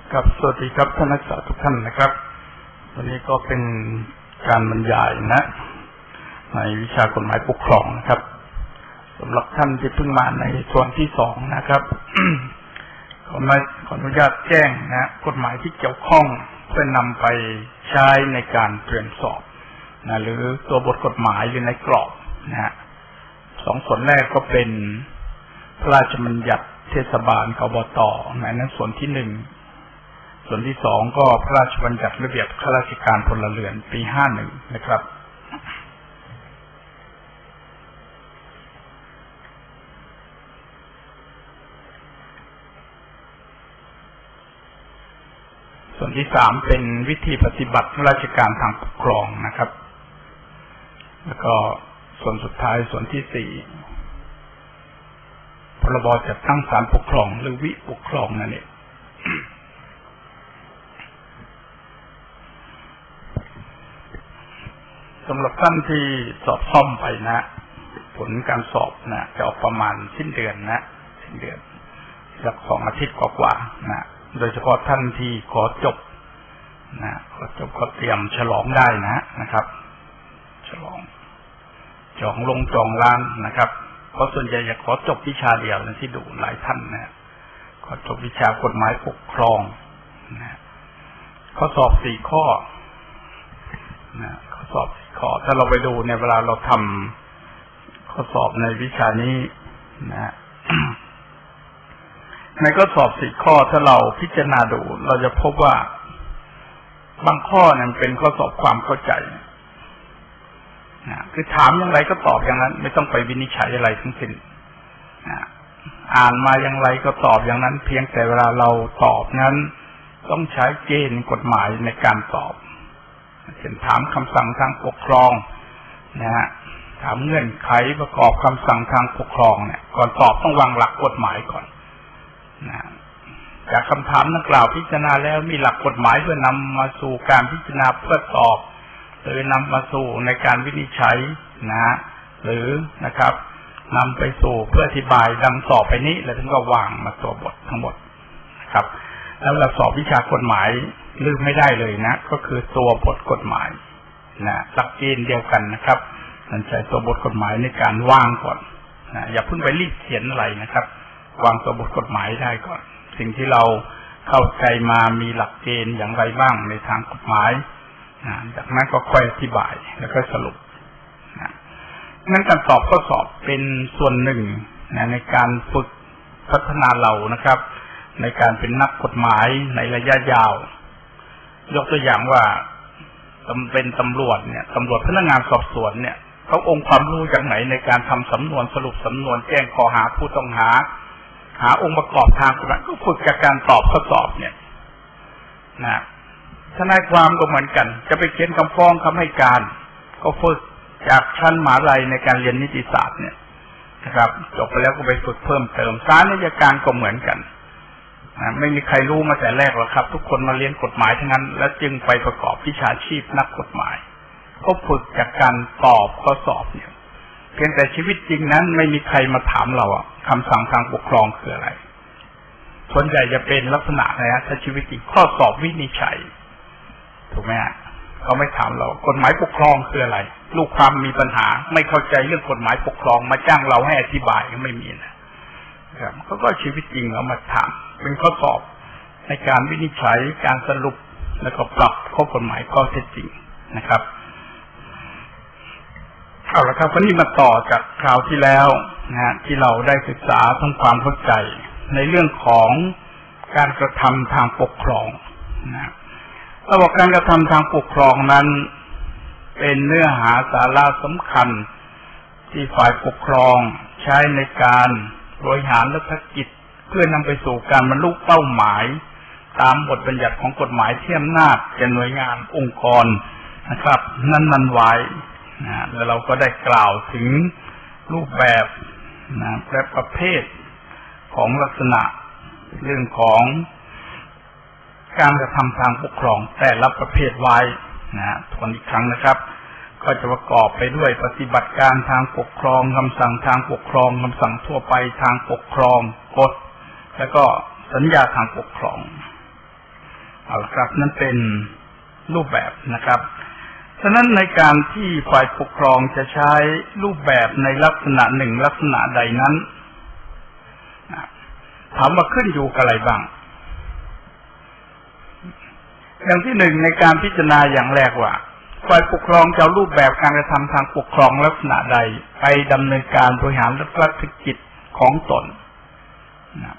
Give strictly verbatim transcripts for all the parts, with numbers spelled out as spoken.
ครับสวัสดีครับท่านนักศึกษาทุกท่านนะครับวันนี้ก็เป็นการบรรยายนะในวิชากฎหมายปกครองนะครับสำหรับท่านที่เพิ่งมาในส่วนที่สองนะครับ ขอมาขออนุญาตแจ้งนะกฎหมายที่เกี่ยวข้องเพื่อนำไปใช้ในการเตรียมสอบนะหรือตัวบทกฎหมายอยู่ในกรอบนะฮะสองส่วนแรกก็เป็นพระราชบัญญัติเทศบาลกบต.ในนั้นส่วนที่หนึ่งส่วนที่สองก็พระราชบัญญัติระเบียบข้าราชการพลเรือนปีห้าหนึ่งนะครับส่วนที่สามเป็นวิธีปฏิบัติราชการทางปกครองนะครับแล้วก็ส่วนสุดท้ายส่วนที่สี่พรบจัดตั้งศาลปกครองหรือวิปกครองนั่นเองสำหรับท่านที่สอบซ่อมไปนะผลการสอบนะจะออกประมาณสิ้นเดือนนะสิ้นเดือนสักสองอาทิตย์กว่าๆนะโดยเฉพาะท่านที่ขอจบนะขอจบก็เตรียมฉลองได้นะนะครับฉลองจองลงจองร้านนะครับเพราะส่วนใหญ่อยากขอจบวิชาเดียวนะที่ดูหลายท่านนะขอจบวิชากฎหมายปกครองนะข้อสอบสี่ข้อนะข้อสอบสี่ข้อถ้าเราไปดูในเวลาเราทำข้อสอบในวิชานี้นะ ในข้อสอบสี่ข้อถ้าเราพิจารณาดูเราจะพบว่าบางข้อนั้นเป็นข้อสอบความเข้าใจนะคือถามอย่างไรก็ตอบอย่างนั้นไม่ต้องไปวินิจฉัยอะไรทั้งสิ้นนะอ่านมาอย่างไรก็ตอบอย่างนั้นเพียงแต่เวลาเราตอบนั้นต้องใช้เกณฑ์กฎหมายในการตอบเช่นถามคำสั่งทางปกครองนะฮะถามเงื่อนไขประกอบคำสั่งทางปกครองเนี่ยก่อนตอบต้องวางหลักกฎหมายก่อนนะจากคำถามดังกล่าวพิจารณาแล้วมีหลักกฎหมายเพื่อนำมาสู่การพิจารณาเพื่อตอบหรือนำมาสู่ในการวินิจฉัยนะหรือนะครับนำไปสู่เพื่ออธิบายดังต่อไปนี้แล้วถึงก็วางมาตัวบททั้งหมดนะครับแล้วเราสอบวิชากฎหมายลืมไม่ได้เลยนะก็คือตัวบทกฎหมายนะหลักเกณฑ์เดียวกันนะครับมันใช้ตัวบทกฎหมายในการวางก่อนนะอย่าเพิ่งไปรีบเขียนอะไรนะครับวางตัวบทกฎหมายได้ก่อนสิ่งที่เราเข้าใจมามีหลักเกณฑ์อย่างไรบ้างในทางกฎหมายนะจากนั้นก็ค่อยอธิบายแล้วก็สรุปนะนั้นการสอบข้อสอบเป็นส่วนหนึ่งนะในการฝึกพัฒนาเรานะครับในการเป็นนักกฎหมายในระยะยาวยกตัวอย่างว่าเป็นตำรวจเนี่ยตำรวจพนักงานสอบสวนเนี่ยเขาองค์ความรู้จากไหนในการทำสำนวนสรุปสำนวนแจ้งข้อหาผู้ต้องหาหาองค์ประกอบทางกฎหมายก็ฝึกจากการตอบข้อสอบเนี่ยนะทนายความก็เหมือนกันจะไปเขียนคำฟ้องคำให้การก็ฝึกจากชั้นมหาวิทยาลัยในการเรียนนิติศาสตร์เนี่ยนะครับจบไปแล้วก็ไปฝึกเพิ่มเติมศาลอัยการก็เหมือนกันไม่มีใครรู้มาแต่แรกหรอกครับทุกคนมาเรียนกฎหมายทั้งนั้นแล้วจึงไปประกอบวิชาชีพนักกฎหมายเขาฝึกจากการตอบข้อสอบเนี่ยเพียงแต่ชีวิตจริงนั้นไม่มีใครมาถามเราอ่ะคำสั่งทางปกครองคืออะไรส่วนใหญ่จะเป็นลักษณะอะไรฮะถ้าชีวิตจริงข้อสอบวินิจฉัยถูกไหมฮะเขาไม่ถามเรากฎหมายปกครองคืออะไรลูกความมีปัญหาไม่เข้าใจเรื่องกฎหมายปกครองมาจ้างเราให้อธิบายก็ไม่มีนะครับเขาก็ชีวิตจริงเรามาถามเป็นข้อสอบในการวินิจฉัยการสรุปแล้วก็ปรับข้อกฎหมายข้อเท็จจริงนะครับเอาละครับวันนี้มาต่อจากคราวที่แล้วนะที่เราได้ศึกษาทำความเข้าใจในเรื่องของการกระทำทางปกครองนะระบบการกระทำทางปกครองนั้นเป็นเนื้อหาสาระสำคัญที่ฝ่ายปกครองใช้ในการบริหารรัฐกิจเพื่อนำไปสู่การบรรลุเป้าหมายตามบทบัญญัติของกฎหมายที่อำนาจแก่หน่วยงานองค์กรนะครับนั้นๆไว้นะแล้วเราก็ได้กล่าวถึงรูปแบบนะและประเภทของลักษณะเรื่องของการกระทำทางปกครองแต่ละประเภทไว้นะทวนอีกครั้งนะครับก็จะประกอบไปด้วยปฏิบัติการทางปกครองคำสั่งทางปกครองคำสั่งทั่วไปทางปกครองกฎแล้วก็สัญญาทางปกครองเอาละครับนั่นเป็นรูปแบบนะครับฉะนั้นในการที่ฝ่ายปกครองจะใช้รูปแบบในลักษณะหนึ่งลักษณะใดนั้นถามว่าขึ้นอยู่กับอะไรบ้างอย่างที่หนึ่งในการพิจารณาอย่างแรกว่าฝ่ายปกครองจะเอารูปแบบการกระทำทางปกครองลักษณะใดไปดำเนินการบริหารราชกิจของตนนะ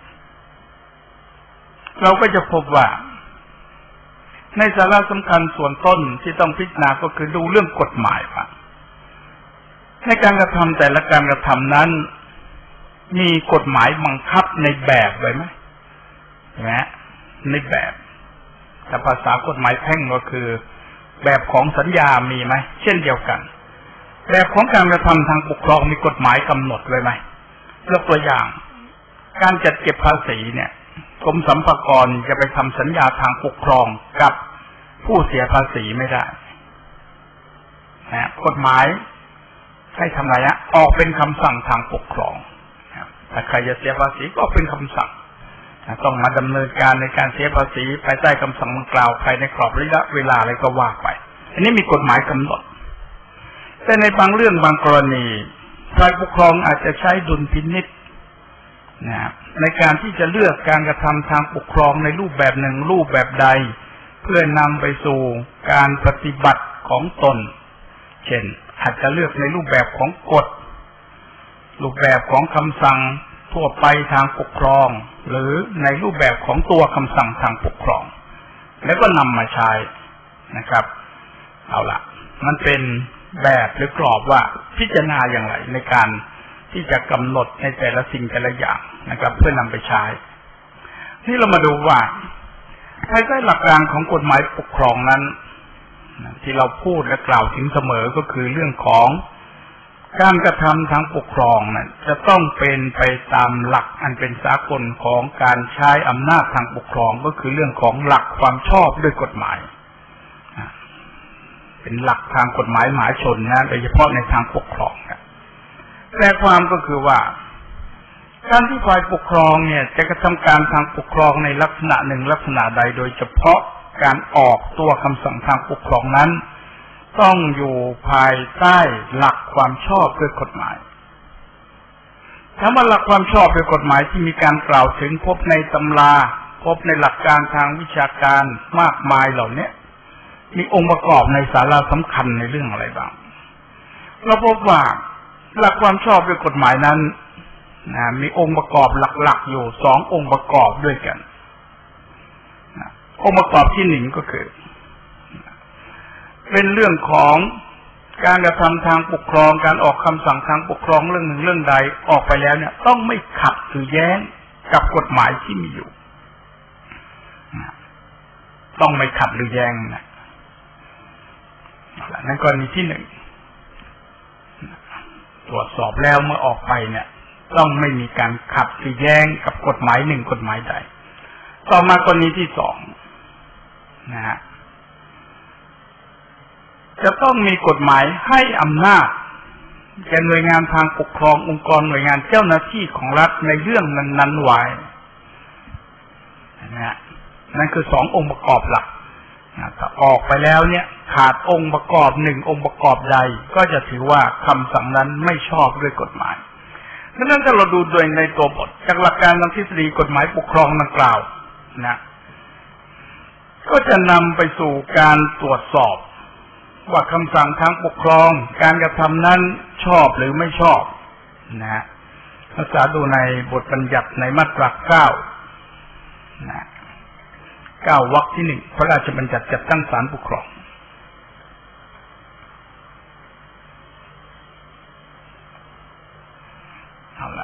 เราก็จะพบว่าในสาระสำคัญส่วนต้นที่ต้องพิจารณาก็คือดูเรื่องกฎหมายว่าในการกระทำแต่ละการกระทำนั้นมีกฎหมายบังคับในแบบไว้ไหมใช่ไหมในแบบแต่ภาษากฎหมายแพ่งก็คือแบบของสัญญามีไหมเช่นเดียวกันแบบของการกระทำทางปกครองมีกฎหมายกำหนดไว้ไหมยกตัวอย่างการจัดเก็บภาษีเนี่ยกรมสรรพากรจะไปทำสัญญาทางปกครองกับผู้เสียภาษีไม่ได้นะกฎหมายให้ทำอะไรนะออกเป็นคำสั่งทางปกครองถ้าใครจะเสียภาษีก็เป็นคำสั่งต้องมาดำเนินการในการเสียภาษีภายใต้คำสั่งดังกล่าวภายในกรอบระยะเวลาอะไรก็ว่าไปอันนี้มีกฎหมายกำหนดแต่ในบางเรื่องบางกรณีฝ่ายปกครองอาจจะใช้ดุลพินิจนะในการที่จะเลือกการกระทำทางปกครองในรูปแบบหนึ่งรูปแบบใดเพื่อนำไปสู่การปฏิบัติของตนเช่นอาจจะเลือกในรูปแบบของกฎรูปแบบของคำสั่งทั่วไปทางปกครองหรือในรูปแบบของตัวคำสั่งทางปกครองแล้วก็นำมาใช้นะครับเอาละมันเป็นแบบหรือกรอบว่าพิจารณาอย่างไรในการที่จะกำหนดในแต่ละสิ่งแต่ละอย่างนะครับเพื่อนำไปใช้ที่เรามาดูว่าภายใต้หลักการของกฎหมายปกครองนั้นที่เราพูดและกล่าวถึงเสมอก็คือเรื่องของการกระทำทางปกครองนั้นจะต้องเป็นไปตามหลักอันเป็นสากลของการใช้อำนาจทางปกครองก็คือเรื่องของหลักความชอบด้วยกฎหมายเป็นหลักทางกฎหมายมหาชนนะโดยเฉพาะในทางปกครองแต่ความก็คือว่าการที่ฝ่ายปกครองเนี่ยจะกระทำการทางปกครองในลักษณะหนึ่งลักษณะใดโดยเฉพาะการออกตัวคำสั่งทางปกครองนั้นต้องอยู่ภายใต้หลักความชอบด้วยกฎหมายถ้าว่าหลักความชอบด้วยกฎหมายที่มีการกล่าวถึงพบในตำราพบในหลักการทางวิชาการมากมายเหล่านี้มีองค์ประกอบในสาระสำคัญในเรื่องอะไรบ้างเราพบว่าหลักความชอบด้วยกฎหมายนั้นนะมีองค์ประกอบหลักๆอยู่สององค์ประกอบด้วยกันนะองค์ประกอบที่หนึ่งก็คือเป็นเรื่องของการกระทำทางปกครองการออกคำสั่งทางปกครองเรื่องหนึ่งเรื่องใดออกไปแล้วเนี่ยต้องไม่ขัดหรือแย้งกับกฎหมายที่มีอยู่นะต้องไม่ขัดหรือแย้งนะนั่นกรณีที่หนึ่งตรวจสอบแล้วเมื่อออกไปเนี่ยต้องไม่มีการขัดหรือแย้งกับกฎหมายหนึ่งกฎหมายใดต่อมากรณีที่สองนะฮะจะต้องมีกฎหมายให้อำนาจแก่หน่วยงานทางปกครององค์กรหน่วยงานเจ้าหน้าที่ของรัฐในเรื่องนั้นๆไว้นะฮะนั่นคือสององค์ประกอบหลักถ้าออกไปแล้วเนี่ยขาดองค์ประกอบหนึ่งองค์ประกอบใดก็จะถือว่าคำสั่งนั้นไม่ชอบด้วยกฎหมายดังนั้นถ้าเราดูโดยในตัวบทจากหลักการทางทฤษฎีกฎหมายปกครองดังกล่าวนะก็จะนำไปสู่การตรวจสอบว่าคำสั่งทางปกครองการกระทำนั้นชอบหรือไม่ชอบนะศึกษาดูในบทบัญญัติในมาตราเก้านะเก้าวรรคที่หนึ่งพระราชบัญญัติจัดตั้งศาลปกครองเอาละ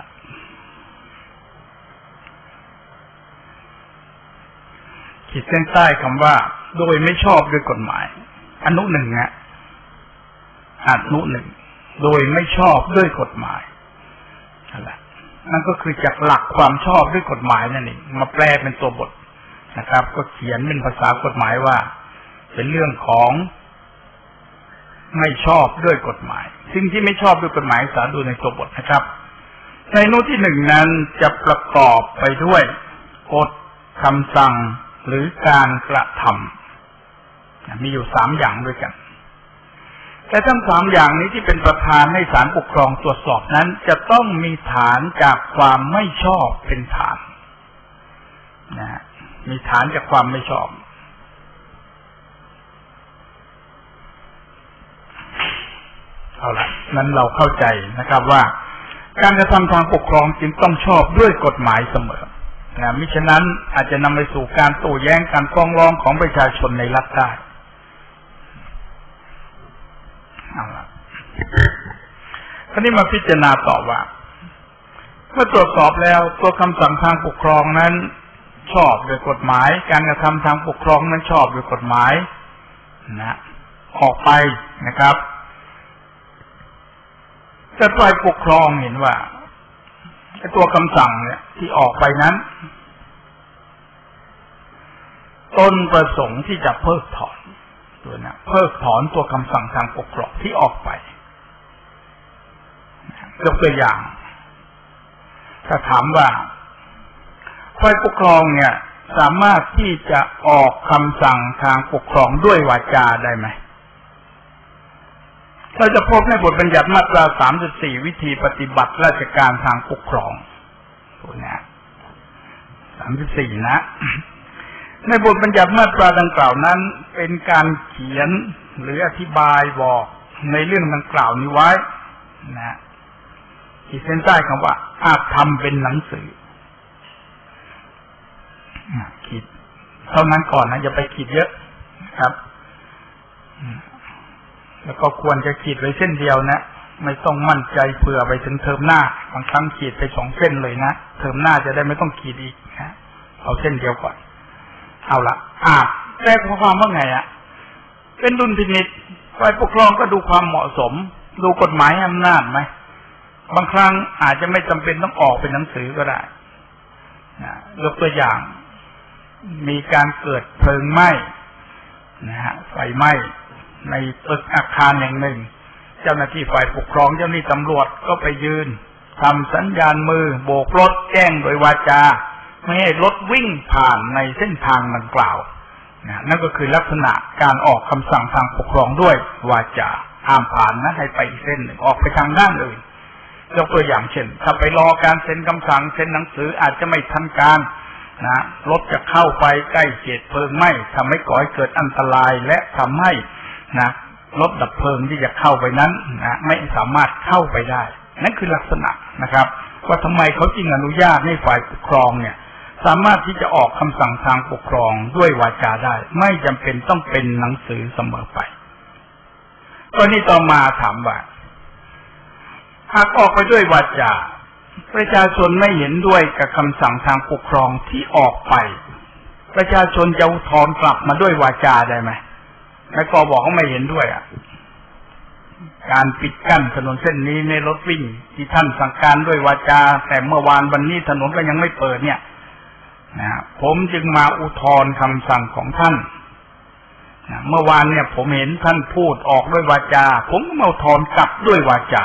ขีดเส้นใต้คำว่าโดยไม่ชอบด้วยกฎหมายอนุหนึ่งฮะอนุหนึ่งโดยไม่ชอบด้วยกฎหมายนั่นแหละนั่นก็คือจากหลักความชอบด้วยกฎหมายนั่นเองมาแปลเป็นตัวบทนะครับก็เขียนเป็นภาษากฎหมายว่าเป็นเรื่องของไม่ชอบด้วยกฎหมายสิ่งที่ไม่ชอบด้วยกฎหมายสารดูในตัวบทนะครับในอนุที่หนึ่งนั้นจะประกอบไปด้วยกฎคำสั่งหรือการกระทำมีอยู่สามอย่างด้วยกันแต่ทั้งสามอย่างนี้ที่เป็นประธานให้ศาลปกครองตรวจสอบนั้นจะต้องมีฐานจากความไม่ชอบเป็นฐานนะมีฐานจากความไม่ชอบเอาละนั้นเราเข้าใจนะครับว่าการกระทำทางปกครองจึงต้องชอบด้วยกฎหมายเสมอนะมิฉะนั้นอาจจะนำไปสู่การโต้แย้งการฟ้องร้องของประชาชนในรัฐได้เอาละคราวนี้มาพิจารณาต่อว่าเมื่อตรวจสอบแล้วตัวคำสั่งทางปกครองนั้นชอบด้วยกฎหมายการกระทำทางปกครองนั้นชอบด้วยกฎหมายนะออกไปนะครับแต่ฝ่ายปกครองเห็นว่าไอ้ตัวคำสั่งเนี่ยที่ออกไปนั้นตนประสงค์ที่จะเพิกถอนตัวนะเพิกถอนตัวคำสั่งทางปกครองที่ออกไปยกตัวอย่างถ้าถามว่าฝ่ายปกครองเนี่ยสามารถที่จะออกคำสั่งทางปกครองด้วยวาจาได้ไหมเราจะพบในบทบัญญัติมาตราสามสิบสี่วิธีปฏิบัติราชการทางปกครองตัวนี้สามสิบสี่นะในบทบัญญัติมาตราดังกล่าวนั้นเป็นการเขียนหรืออธิบายบอกในเรื่องดังกล่าวนี้ไว้นะขีดเส้นใต้คำว่าอาจทำเป็นหนังสือขีดเท่านั้นก่อนนะอย่าไปขีดเยอะครับแล้วก็ควรจะขีดไว้เส้นเดียวนะไม่ต้องมั่นใจเผื่อไปถึงเทอมหน้าบางครั้งขีดไปสองเส้นเลยนะเทอมหน้าจะได้ไม่ต้องขีดอีกนะเอาเส้นเดียวก่อนเอาละอ่าแต่ความว่าไงอ่ะเป็นดุลพินิจฝ่ายปกครองก็ดูความเหมาะสมดูกฎหมายอำนาจไหมบางครั้งอาจจะไม่จำเป็นต้องออกเป็นหนังสือก็ได้นะยกตัวอย่างมีการเกิดเพลิงไหม้นะฮะไฟไหม้ในตึกอาคารแห่งหนึ่งเจ้าหน้าที่ฝ่ายปกครองเจ้าหน้าที่ตำรวจก็ไปยืนทำสัญญาณมือโบกรถแจ้งโดยวาจาไม่ให้รถวิ่งผ่านในเส้นทางดังกล่าวนะนั่นก็คือลักษณะการออกคำสั่งทางปกครองด้วยวาจาห้ามผ่านนะให้ไปอีกเส้นหนึ่งออกไปทางด้านอื่นยกตัวอย่างเช่นถ้าไปรอการเซ็นคำสั่งเซ็นหนังสืออาจจะไม่ทันการนะรถจะเข้าไปใกล้เขตเพลิงไหม้ทำให้ก่อให้เกิดอันตรายและทำให้นะรถดับเพลิงที่จะเข้าไปนั้นนะไม่สามารถเข้าไปได้นั่นคือลักษณะนะครับว่าทำไมเขาจึงอนุญาตให้ฝ่ายปกครองเนี่ยสามารถที่จะออกคำสั่งทางปกครองด้วยวาจาได้ไม่จำเป็นต้องเป็นหนังสือเสมอไปตอนนี้ต่อมาถามว่าหากออกไปด้วยวาจาประชาชนไม่เห็นด้วยกับคำสั่งทางปกครองที่ออกไปประชาชนจะอุทธรณ์กลับมาด้วยวาจาได้ไหมแล้วก็บอกเขาไม่เห็นด้วยอ่ะการปิดกั้นถนนเส้นนี้ในรถวิ่งที่ท่านสั่งการด้วยวาจาแต่เมื่อวานวันนี้ถนนก็ยังไม่เปิดเนี่ยนะผมจึงมาอุทธรณ์คำสั่งของท่านนะเมื่อวานเนี่ยผมเห็นท่านพูดออกด้วยวาจาผมก็มาอุทธรณ์กลับด้วยวาจา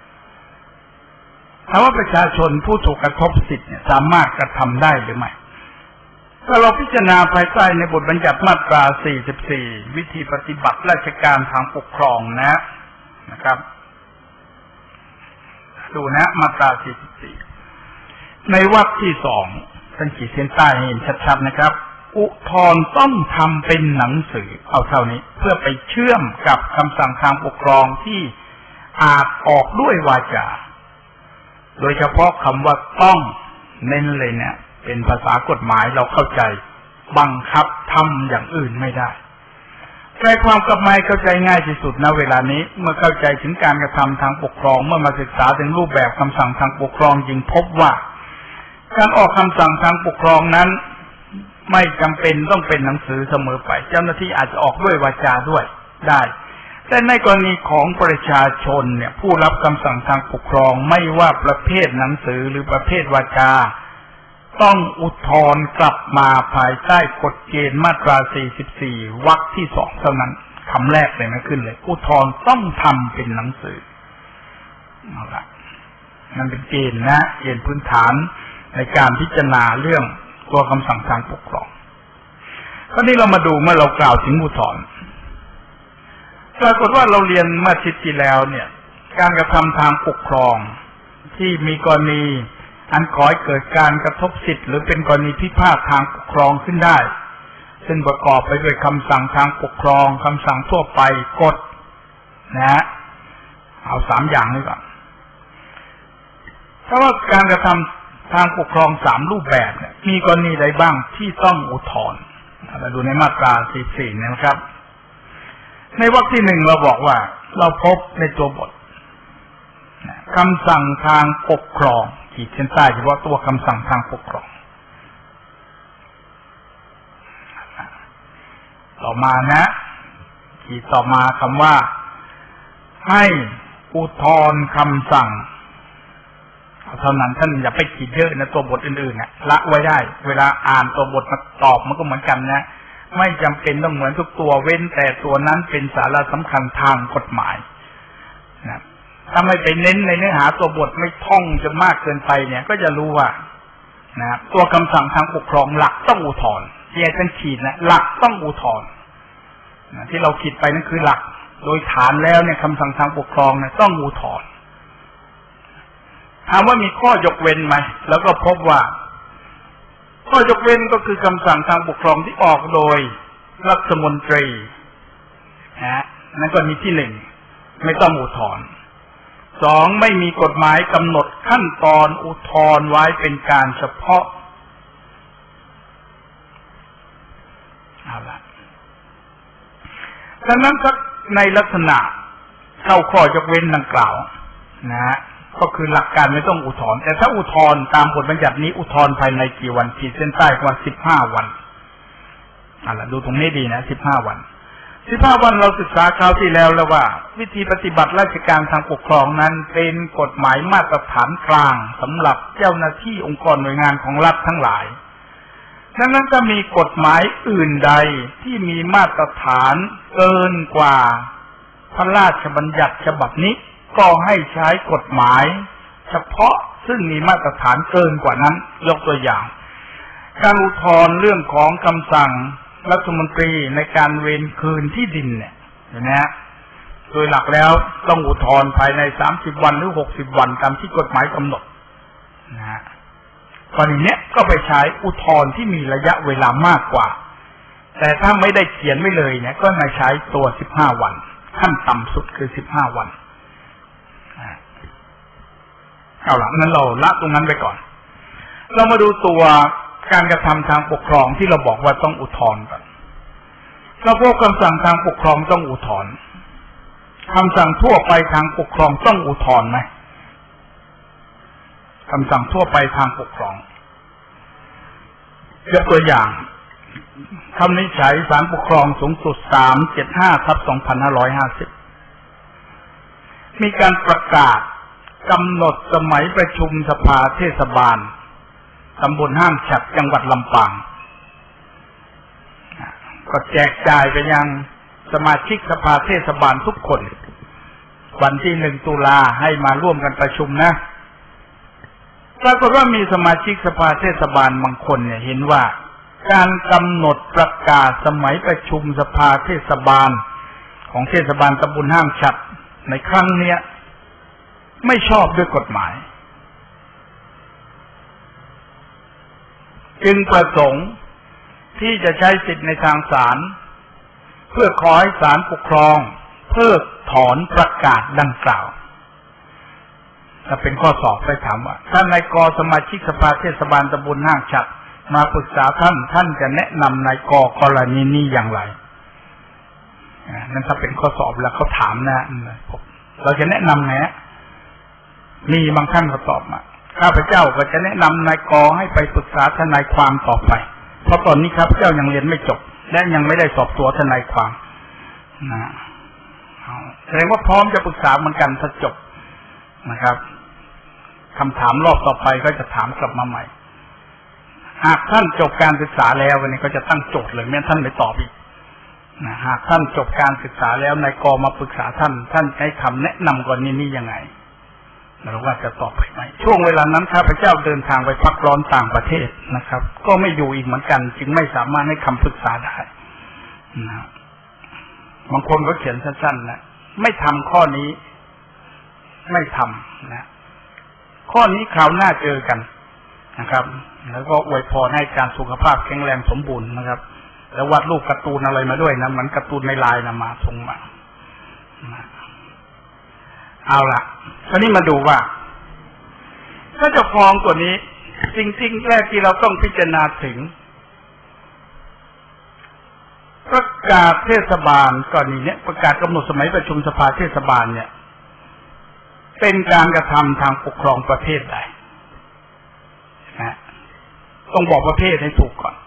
ถามว่าประชาชนผู้ถูกกระทบสิทธิ์เนี่ยสามารถกระทำได้หรือไม่ถ้าเราพิจารณาภายใต้ในบทบัญญัติมาตราสี่สิบสี่วิธีปฏิบัติราชการทางปกครองนะนะครับดูนะมาตราสี่สิบสี่ในวรรคที่สองท่านขีดเส้นใต้ให้เห็นชัดๆนะครับอุทธรณ์ต้องทำเป็นหนังสือเอาเท่านี้เพื่อไปเชื่อมกับคำสั่งทางปกครองที่อาจออกด้วยวาจาโดยเฉพาะคำว่าต้องเน้นเลยเนี่ยเป็นภาษากฎหมายเราเข้าใจบังคับทำอย่างอื่นไม่ได้ใจความกฎหมายเข้าใจง่ายที่สุดณเวลานี้เมื่อเข้าใจถึงการกระทำทางปกครองเมื่อมาศึกษาถึงรูปแบบคำสั่งทางปกครองจึงพบว่าการออกคำสั่งทางปกครองนั้นไม่จำเป็นต้องเป็นหนังสือเสมอไปเจ้าหน้าที่อาจจะออกด้วยวาจาด้วยได้แต่ในกรณีของประชาชนเนี่ยผู้รับคำสั่งทางปกครองไม่ว่าประเภทหนังสือหรือประเภทวาจาต้องอุทธรณ์กลับมาภายใต้กฎเกณฑ์มาตราสี่สิบสี่วรรคที่สองเท่านั้นคำแรกเลยไม่ขึ้นเลยอุทธรณ์ต้องทำเป็นหนังสือเอาละนั่นเป็นเกณฑ์นะเกณฑ์พื้นฐานในการพิจารณาเรื่องตัวคำสั่งทางปกครองคราวนี้เรามาดูเมื่อเรากล่าวถึงอุทธรณ์ปรากฏว่าเราเรียนเมื่อชิดที่แล้วเนี่ยการกระทำทางปกครองที่มีกรณีอันก่อให้เกิดการกระทบสิทธิหรือเป็นกรณีพิพาททางปกครองขึ้นได้ซึ่งประกอบไปด้วยคำสั่งทางปกครองคำสั่งทั่วไปกฎนะฮะเอาสามอย่างนี้ก่อนเพราะว่าการกระทำทางปกครองสามรูปแบบเนี่ยมีกรณีใดบ้างที่ต้องอุทธรณ์เราดูในมาตราสี่สิบสี่นะครับในวรรคที่หนึ่งเราบอกว่าเราพบในตัวบทคำสั่งทางปกครองขีดเส้นใต้เฉพาะตัวคำสั่งทางปกครองต่อมานะขีดต่อมาคำว่าให้อุทธรณ์คำสั่งเท่านั้นท่านอย่าไปขีดเยอะนะตัวบทอื่นๆนะละไว้ได้เวลาอ่านตัวบทมาตอบมันก็เหมือนกันนะไม่จำเป็นต้องเหมือนทุกตัวเว้นแต่ตัวนั้นเป็นสาระสำคัญทางกฎหมายนะถ้าไม่ไปเน้นในเนื้อหาตัวบทไม่ท่องจนมากเกินไปเนี่ยก็จะรู้ว่านะตัวคำสั่งทางปกครองหลักต้องอุทธรณ์ที่อาจารย์ขีดนะหลักต้องอุทธรณ์นะที่เราขีดไปนั่นคือหลักโดยฐานแล้วเนี่ยคำสั่งทางปกครองเนี่ยต้องอุทธรณ์ถามว่ามีข้อยกเว้นไหมแล้วก็พบว่าข้อยกเว้นก็คือคำสั่งทางปกครองที่ออกโดยรัฐมนตรีนะนั่นก็มีที่หนึ่งไม่ต้องอุทธรณ์สองไม่มีกฎหมายกำหนดขั้นตอนอุทธรณ์ไว้เป็นการเฉพาะเอาละดังนั้นถ้าในลักษณะเข้าข้อยกเว้นดังกล่าวนะฮะก็คือหลักการไม่ต้องอุทธรณ์แต่ถ้าอุทธรณ์ตามบทบัญญัตินี้อุทธรณ์ภายในกี่วันขีดเส้นใต้ว่าสิบห้าวันเอาล่ะดูตรงนี้ดีนะสิบห้าวันสิบห้าวันเราศึกษาคราวที่แล้วแล้วว่าวิธีปฏิบัติราชการทางปกครองนั้นเป็นกฎหมายมาตรฐานกลางสำหรับเจ้าหน้าที่องค์กรหน่วยงานของรัฐทั้งหลายดังนั้นถ้ามีกฎหมายอื่นใดที่มีมาตรฐานเกินกว่าพระราชบัญญัติฉบับนี้ก็ให้ใช้กฎหมายเฉพาะซึ่งมีมาตรฐานเกินกว่านั้นยกตัวอย่างการอุทธรณ์เรื่องของคำสั่งรัฐมนตรีในการเวรคืนที่ดินเนี่ยเห็นไหมฮะโดยหลักแล้วต้องอุทธรณ์ภายในสามสิบวันหรือหกสิบวันตามที่กฎหมายกำหนดนะฮะกรณีเนี้ยก็ไปใช้อุทธรณ์ที่มีระยะเวลามากกว่าแต่ถ้าไม่ได้เขียนไว้เลยเนี่ยก็มาใช้ตัวสิบห้าวันขั้นต่ำสุดคือสิบห้าวันเอาล่ะนั้นเราละตรงนั้นไปก่อนเรามาดูตัวการกระทำทางปกครองที่เราบอกว่าต้องอุทธรณ์กันเราพบคำสั่งทางปกครองต้องอุทธรณ์คำสั่งทั่วไปทางปกครองต้องอุทธรณ์ไหมคำสั่งทั่วไปทางปกครองยกตัวอย่างคำวินิจฉัยศาลปกครองสูงสุดสามเจ็ดห้าทับสองพันห้าร้อยห้าสิบมีการประกาศกำหนดสมัยประชุมสภาเทศบาลตำบลห้างฉัตรจังหวัดลำปางก็แจกจ่ายไปยังสมาชิกสภาเทศบาลทุกคนวันที่หนึ่งตุลาให้มาร่วมกันประชุมนะปรากฏว่ามีสมาชิกสภาเทศบาลบางคนเนี่ยเห็นว่าการกำหนดประกาศสมัยประชุมสภาเทศบาลของเทศบาลตำบลห้างฉัตรในครั้งเนี้ยไม่ชอบด้วยกฎหมายจึงประสงค์ที่จะใช้สิทธิในทางศาลเพื่อขอให้ศาลปกครองเพิกถอนประกาศดังกล่าวถ้าเป็นข้อสอบไปถามว่าท่านนายกสมาชิกสภาเทศบาลตำบลห้างฉัตรมาปรึกษาท่านท่านจะแนะนำนายกกรณีนี้อย่างไรนั่นถ้าเป็นข้อสอบแล้วเขาถามนะเราจะแนะนำไงมีบางท่านเขาตอบมาข้าพเจ้าก็จะแนะนำนายกให้ไปปรึกษาทนายความต่อไปเพราะตอนนี้ข้าพเจ้ายังเรียนไม่จบและยังไม่ได้สอบตัวทนายความนะแสดงว่าพร้อมจะปรึกษาเหมือนกันถ้าจบนะครับคำถามรอบต่อไปก็จะถามกลับมาใหม่หากท่านจบการศึกษาแล้ววันนี้ก็จะตั้งโจทย์เลยแม้ท่านไม่ตอบอีกนะหากท่านจบการศึกษาแล้วนายกมาปรึกษาท่านท่านให้คำแนะนำกรณีนี้ยังไงหรือว่าจะตอบไปไหมช่วงเวลานั้นข้าพเจ้าเดินทางไปพักร้อนต่างประเทศนะครับก็ไม่อยู่อีกเหมือนกันจึงไม่สามารถให้คำปรึกษาได้นะบางคนก็เขียนสั้นๆนะไม่ทำข้อนี้ไม่ทำนะข้อนี้คราวหน้าเจอกันนะครับแล้วก็อวยพรให้การสุขภาพแข็งแรงสมบูรณ์นะครับแล้ววาดรูปการ์ตูนอะไรมาด้วยนะเหมือนการ์ตูนในไลน์นะมาส่งมาเอาละคราวนี้มาดูว่าถ้าจะฟ้องตัวนี้จริงๆแรกที่เราต้องพิจารณาถึงประกาศเทศบาลกรณีนี้ประกาศกำหนดสมัยประชุมสภาเทศบาลเนี่ยเป็นการกระทำทางปกครองประเภทใดนะต้องบอกประเภทให้ถูกก่อน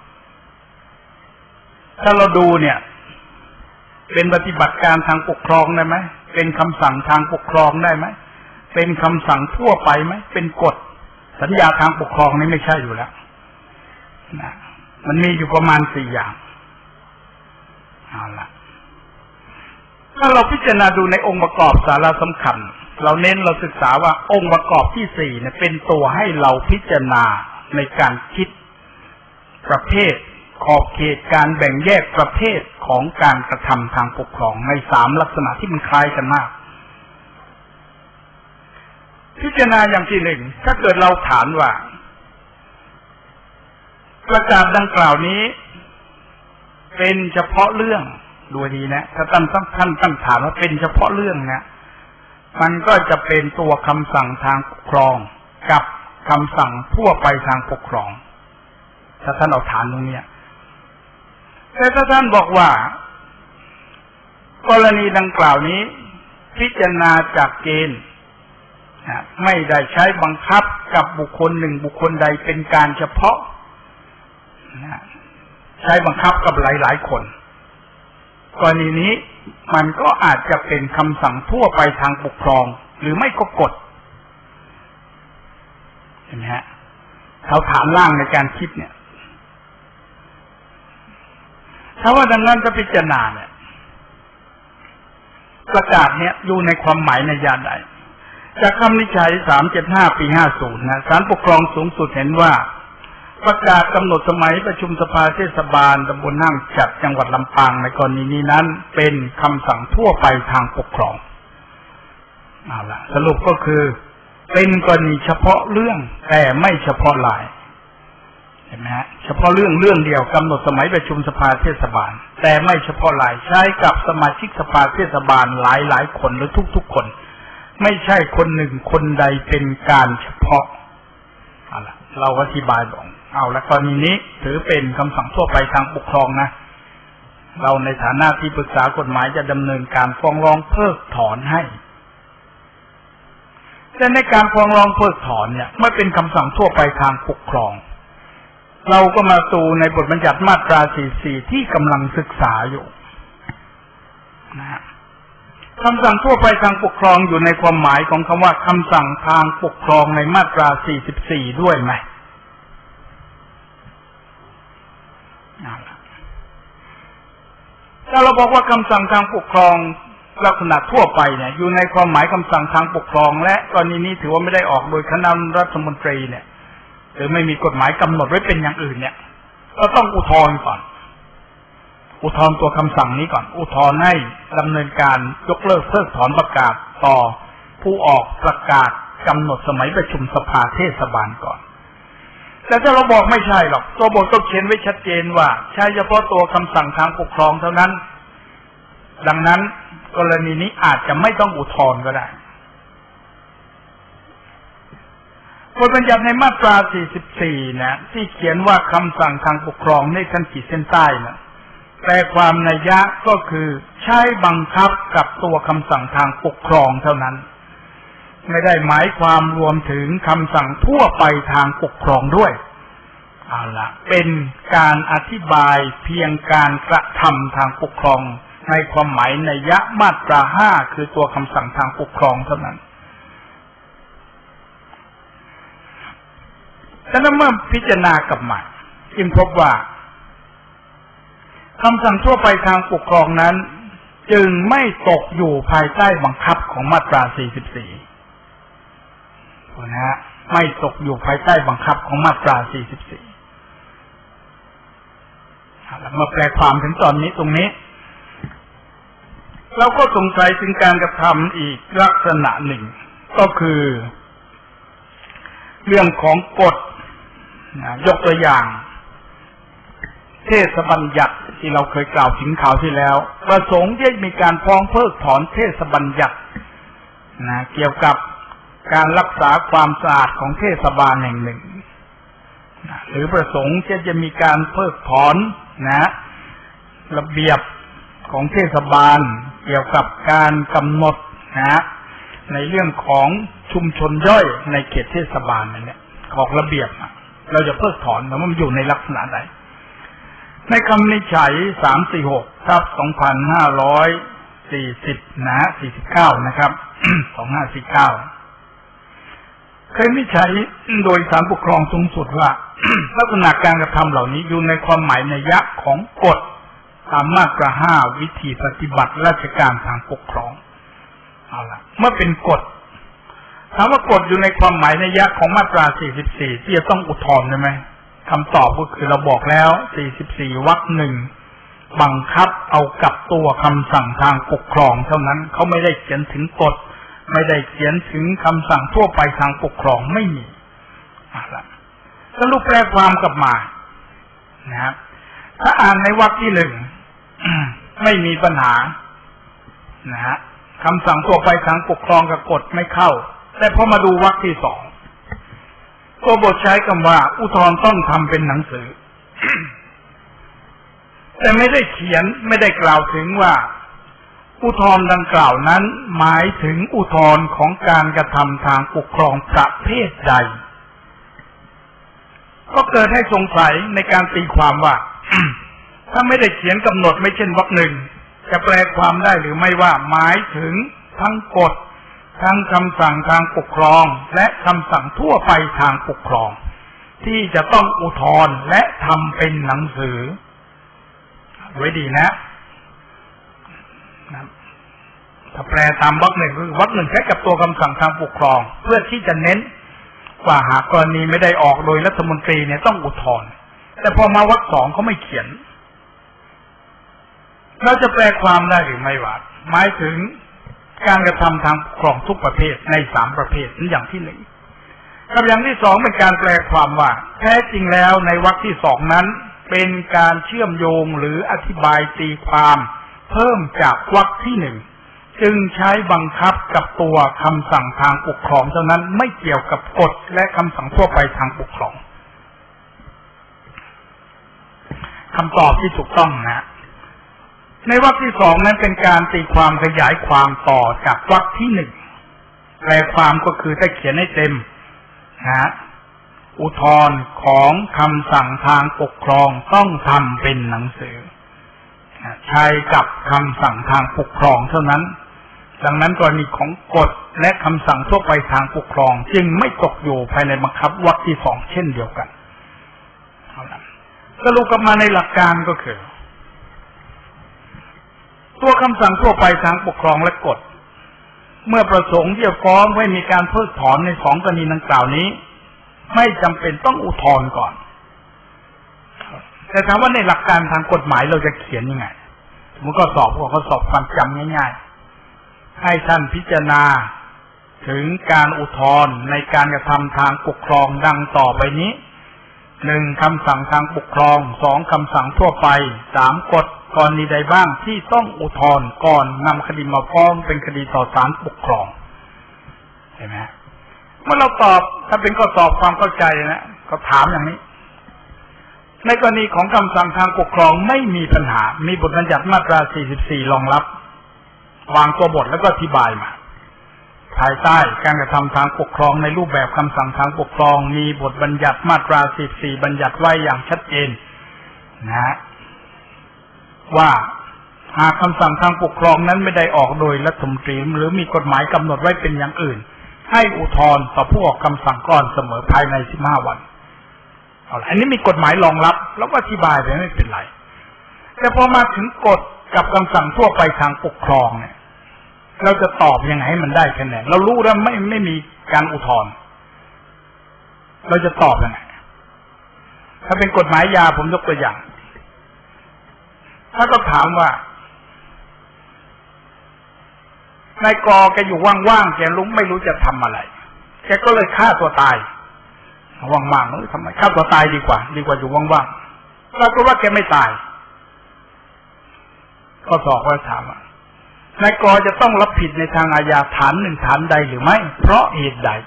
ถ้าเราดูเนี่ยเป็นปฏิบัติการทางปกครองได้ไหมเป็นคำสั่งทางปกครองได้ไหมเป็นคำสั่งทั่วไปไหมเป็นกฎสัญญาทางปกครองนี่ไม่ใช่อยู่แล้วนะมันมีอยู่ประมาณสี่อย่างเอาละถ้าเราพิจารณาดูในองค์ประกอบสาระสำคัญเราเน้นเราศึกษาว่าองค์ประกอบที่สี่เนี่ยเป็นตัวให้เราพิจารณาในการคิดประเภทขอบเขตการแบ่งแยกประเภทของการกระทำทางปกครองในสามลักษณะที่มันคล้ายกันมากพิจารณาอย่างที่หนึ่งถ้าเกิดเราถามว่าประกาศดังกล่าวนี้เป็นเฉพาะเรื่องดูดีนะถ้าท่านท่านตั้งถามว่าเป็นเฉพาะเรื่องนะมันก็จะเป็นตัวคำสั่งทางปกครองกับคำสั่งทั่วไปทางปกครองถ้าท่านเอาฐานตรงนี้แต่ถ้าท่านบอกว่ากรณีดังกล่าวนี้พิจารณาจากเกณฑ์ไม่ได้ใช้บังคับกับบุคคลหนึ่งบุคคลใดเป็นการเฉพาะใช้บังคับกับหลายๆคนกรณีนี้มันก็อาจจะเป็นคำสั่งทั่วไปทางปกครองหรือไม่ก็กฎเห็นไหมฮะเขาฐานล่างในการคิดเนี่ยถ้าว่าดังนั้นจะพิจารณาเนี่ยประกาศเนี่ยอยู่ในความหมายในยานใดจากคำนิจัยสามเจ็ดห้าปีห้าสิบนะศาลปกครองสูงสุดเห็นว่าประกาศกำหนดสมัยประชุมสภาเทศบาลตำบลห้างฉัตรจังหวัดลำปางในกรณีนี้นั้นเป็นคำสั่งทั่วไปทางปกครองเอาละสรุปก็คือเป็นกรณีเฉพาะเรื่องแต่ไม่เฉพาะรายเห็นไหมฮะเฉพาะเรื่องเรื่องเดียวกำหนดสมัยประชุมสภาเทศบาลแต่ไม่เฉพาะรายใช้กับสมาชิกสภาเทศบาลหลายหลายคนหรือทุกๆคนไม่ใช่คนหนึ่งคนใดเป็นการเฉพาะเอาละเราอธิบายบอกเอาละกรณีนี้ถือเป็นคำสั่งทั่วไปทางปกครองนะเราในฐานะที่ปรึกษากฎหมายจะดำเนินการฟ้องร้องเพิกถอนให้แต่ในการฟ้องร้องเพิกถอนเนี่ยเมื่อเป็นคำสั่งทั่วไปทางปกครองเราก็มาดูในบทบัญญัติมาตราสี่สิบสี่ที่กำลังศึกษาอยู่นะฮะคำสั่งทั่วไปทางปกครองอยู่ในความหมายของคำว่าคำสั่งทางปกครองในมาตราสี่สิบสี่ด้วยไหมถ้าเราบอกว่าคำสั่งทางปกครองลักษณะทั่วไปเนี่ยอยู่ในความหมายคำสั่งทางปกครองและกรณีนี้ถือว่าไม่ได้ออกโดยคณะรัฐมนตรีเนี่ยหรือไม่มีกฎหมายกำหนดไว้เป็นอย่างอื่นเนี่ยก็ต้องอุทธรณ์ก่อนอุทธรณ์ตัวคำสั่งนี้ก่อนอุทธรณ์ให้ดำเนินการยกเลิกเพิกถอนประกาศต่อผู้ออกประกาศกำหนดสมัยประชุมสภาเทศบาลก่อนแต่ถ้าเราบอกไม่ใช่หรอกตัวบทก็เขียนไว้ชัดเจนว่าใช้เฉพาะตัวคำสั่งทางปกครองเท่านั้นดังนั้นกรณีนี้อาจจะไม่ต้องอุทธรณ์ก็ได้บทบัญญัติในมาตราสี่สิบสี่นะที่เขียนว่าคำสั่งทางปกครองในขั้นขีดเส้นใต้นะแปลความนัยยะก็คือใช้บังคับกับตัวคำสั่งทางปกครองเท่านั้นไม่ได้หมายความรวมถึงคำสั่งทั่วไปทางปกครองด้วยเอาล่ะเป็นการอธิบายเพียงการกระทำทางปกครองในความหมายนัยยะมาตราห้าคือตัวคำสั่งทางปกครองเท่านั้นแต่เมื่อพิจารณากับใหม่จึงพบว่าคำสั่งทั่วไปทางปกครองนั้นจึงไม่ตกอยู่ภายใต้บังคับของมาตราสี่สิบสี่นะฮะไม่ตกอยู่ภายใต้บังคับของมาตราสี่สิบสี่แล้วมาแปลความถึงตอนนี้ตรงนี้เราก็สงสัยถึงการกระทำอีกลักษณะหนึ่งก็คือเรื่องของกฎยกตัวอย่างเทศบัญญัติที่เราเคยกล่าวถึงข่าวที่แล้วประสงค์ที่มีการฟ้องเพิกถอนเทศบัญญัตินะเกี่ยวกับการรักษาความสะอาดของเทศบาลแห่งหนึ่งนะหรือประสงค์ที่จะมีการเพิกถอนนะระเบียบของเทศบาลเกี่ยวกับการกำหนดนะในเรื่องของชุมชนย่อยในเขตเทศบาลนั่นแหละของระเบียบเราจะเพิกถอนแล้วมันอยู่ในลักษณะใดในคำวินิจฉัยสามสี่หกทับสองพันห้าร้อยสี่สิบนะสี่สิบเก้านะครับ สองห้าสี่เก้าเคยวินิจฉัยโดยศาลปกครองสูงสุดว่า ลักษณะการกระทำเหล่านี้อยู่ในความหมายนัยยะของกฎตามมาตราห้าวิธีปฏิบัติราชการทางปกครองเอาล่ะเมื่อเป็นกฎถามว่ากฎอยู่ในความหมายนัยยะของมาตราสี่สิบสี่ที่จะต้องอุทธรณ์ใช่ไหมคำตอบก็คือเราบอกแล้วสี่สิบสี่วรรคหนึ่งบังคับเอากับตัวคำสั่งทางปกครองเท่านั้นเขาไม่ได้เขียนถึงกฎไม่ได้เขียนถึงคำสั่งทั่วไปทางปกครองไม่มีเอาล่ะสรุปแปลความกลับมานะครับถ้าอ่านในวรรคที่หนึ่งไม่มีปัญหานะฮะคำสั่งทั่วไปทางปกครองกับกฎไม่เข้าแต่พอมาดูวรรคที่สองตัวบทใช้คำว่าอุทธรณ์ต้องทำเป็นหนังสือ แต่ไม่ได้เขียนไม่ได้กล่าวถึงว่าอุทธรณ์ดังกล่าวนั้นหมายถึงอุทธรณ์ของการกระทำทางปกครองประเภทใดก็เกิดให้สงสัยในการตีความว่า ถ้าไม่ได้เขียนกำหนดไม่เช่นวรรคหนึ่งจะแปลความได้หรือไม่ว่าหมายถึงทั้งกฎทั้งคำสั่งทางปกครองและคำสั่งทั่วไปทางปกครองที่จะต้องอุทธรณ์และทำเป็นหนังสือไว้ดีนะถ้าแปลตามวรรคหนึ่งคือวรรคหนึ่งใช้กับตัวคำสั่งทางปกครองเพื่อที่จะเน้นว่าหากกรณีไม่ได้ออกโดยรัฐมนตรีเนี่ยต้องอุทธรณ์แต่พอมาวรรคสองเขาไม่เขียนเราจะแปลความได้หรือไม่ว่าหมายถึงการกระทำทางปกครองทุกประเภทในสามประเภทนี้อย่างที่หนึ่งกับอย่างที่สองเป็นการแปลความว่าแท้จริงแล้วในวรรคที่สองนั้นเป็นการเชื่อมโยงหรืออธิบายตีความเพิ่มจากวรรคที่หนึ่งจึงใช้บังคับกับตัวคำสั่งทางปกครองเท่านั้นไม่เกี่ยวกับกฎและคำสั่งทั่วไปทางปกครองคำตอบที่ถูกต้องนะในวรรคที่สองนั้นเป็นการตีความขยายความต่อจากวรรคที่หนึ่งแปลความก็คือถ้าเขียนให้เต็มนะอุทธรณ์ของคำสั่งทางปกครองต้องทำเป็นหนังสือใช้กับคำสั่งทางปกครองเท่านั้นดังนั้นกรณีของกฎและคำสั่งทั่วไปทางปกครองจึงไม่ตกอยู่ภายในบังคับวรรคที่สองเช่นเดียวกันสรุปกลับมาในหลักการก็คือตัวคำสั่งทั่วไปทางปกครองและกฎเมื่อประสงค์ที่จะฟ้องให้มีการเพิกถอนในสองกรณีดังกล่าวนี้ไม่จำเป็นต้องอุทธรณ์ก่อนแต่ถามว่าในหลักการทางกฎหมายเราจะเขียนยังไงสมมติข้อสอบข้อสอบความจำง่ายๆให้ท่านพิจารณาถึงการอุทธรณ์ในการกระทำทางปกครองดังต่อไปนี้หนึ่งคำสั่งทางปกครองสองคำสั่งทั่วไปสามกฎกรณีใดบ้างที่ต้องอุทธรณ์ก่อนนำคดีมาฟ้องเป็นคดีต่อศาลปกครองเห็นไหมเมื่อเราตอบถ้าเป็นข้อสอบความเข้าใจนะก็ถามอย่างนี้ในกรณีของคำสั่งทางปกครองไม่มีปัญหามีบทบัญญัติมาตราสี่สิบสี่รองรับวางตัวบทแล้วก็อธิบายมาภายใต้การกระทำทางปกครองในรูปแบบคำสั่งทางปกครองมีบทบัญญัติมาตราสี่สิบสี่บัญญัติไว้อย่างชัดเจนนะฮะว่าหากคำสั่งทางปกครองนั้นไม่ได้ออกโดยรัฐมนตรีหรือมีกฎหมายกำหนดไว้เป็นอย่างอื่นให้อุทธรณ์ต่อผู้ออกคำสั่งก่อนเสมอภายในสิบห้าวันเอาล่ะอันนี้มีกฎหมายรองรับแล้วก็อธิบายไปไม่เป็นไรแต่พอมาถึงกฎกับคำสั่งทั่วไปทางปกครองเนี่ยเราจะตอบยังไงให้มันได้คะแนนเรารู้แล้วไม่ไม่มีการอุทธรณ์เราจะตอบยังไงถ้าเป็นกฎหมายยาผมยกตัวอย่างถ้าก็ถามว่านายกอแกอยู่ว่างๆแกลุงไม่รู้จะทำอะไรแกก็เลยฆ่าตัวตายว่างๆเออทำไมฆ่าตัวตายดีกว่าดีกว่าอยู่ว่างๆเราก็ว่าแกไม่ตายก็สอบว่าถามว่านายกอจะต้องรับผิดในทางอาญาฐานหนึ่งฐานใดหรือไม่เพราะเหตุใด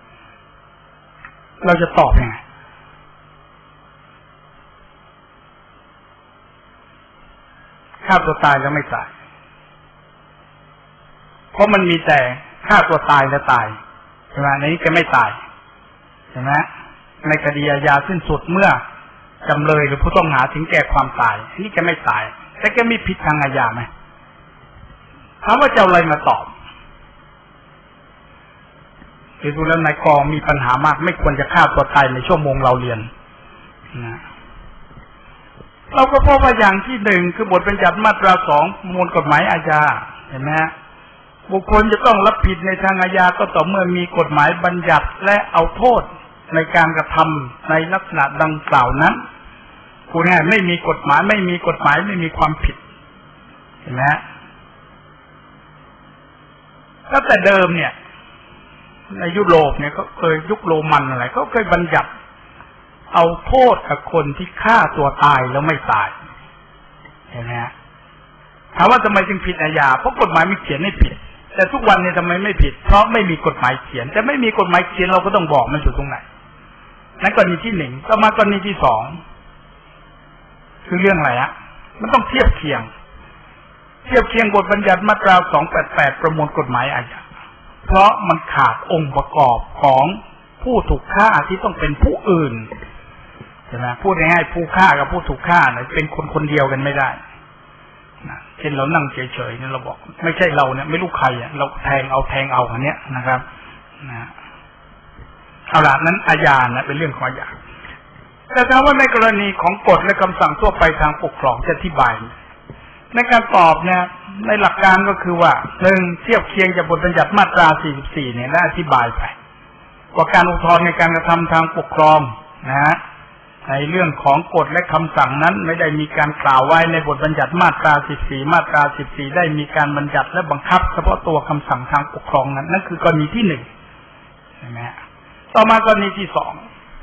เราจะตอบยังไงฆ่าตัวตายแล้วไม่ตายเพราะมันมีแต่ฆ่าตัวตายและตายใช่ไหมในนี้แกไม่ตายใช่ไหมในคดีอาญาสิ้นสุดเมื่อจำเลยหรือผู้ต้องหาถึงแก่ความตายนี่แกไม่ตายแต่แกมีผิดทางอาญาไหมถามว่าจะอะไรมาตอบคือดูแล้วนายกองมีปัญหามากไม่ควรจะฆ่าตัวตายในชั่วโมงเราเรียนนะเราก็พบว่าอย่างที่หนึ่งคือบทบัญญัติมาตราสองประมวลกฎหมายอาญาเห็นไหมฮะบุคคลจะต้องรับผิดในทางอาญาก็ต่อเมื่อมีกฎหมายบัญญัติและเอาโทษในการกระทำในลักษณะดังกล่าวนั้นพูดง่ายไม่มีกฎหมายไม่มีกฎหมายไม่มีความผิดเห็นไหมฮะตั้งแต่เดิมเนี่ยในยุโรปเนี่ยเขาเคยยุคโรมันอะไรเขาเคยบัญญัติเอาโทษกับคนที่ฆ่าตัวตายแล้วไม่ตายเห็นไหมฮะถามว่าทำไมจึงผิดอาญาเพราะกฎหมายไม่เขียนให้ผิดแต่ทุกวันนี้ทำไมไม่ผิดเพราะไม่มีกฎหมายเขียนแต่ไม่มีกฎหมายเขียนเราก็ต้องบอกมันอยู่ตรงไหนนั่นกรณีที่หนึ่งต่อมากรณีที่สองคือเรื่องอะไรฮะมันต้องเทียบเคียงเทียบเคียงบทบัญญัติมาตราสองแปดแปดประมวลกฎหมายอาญาเพราะมันขาดองค์ประกอบของผู้ถูกฆ่าที่ต้องเป็นผู้อื่นใช่ไหมพูดง่ายๆผู้ฆ่ากับผู้ถูกฆ่าเนี่ยเป็นคนคนเดียวกันไม่ได้นะเช่นเรานั่งเฉยๆเนี่ยเราบอกไม่ใช่เราเนี่ยไม่รู้ใครอ่ะเราแทงเอาแทงเอาอันเนี้ยนะครับนะเอาล่ะนั้นอาญานะเป็นเรื่องของอาญาแต่ถ้าว่าในกรณีของกฎและคำสั่งทั่วไปทางปกครองจะอธิบายในการตอบเนี่ยในหลักการก็คือว่าหนึ่งเทียบเคียงกับบทบัญญัติมาตราสี่สิบสี่เนี่ยได้อธิบายไปว่าการอุทธรณ์ในการกระทำทางปกครองนะฮะในเรื่องของกฎและคำสั่งนั้นไม่ได้มีการกล่าวไว้ในบทบัญญัติมาตราสิบสี่มาตราสิบสี่ได้มีการบัญญัติและบังคับเฉพาะตัวคำสั่งทางปกครองนั้นนั่นคือกรณีที่หนึ่งใช่ไหมฮะต่อมากรณีที่สอง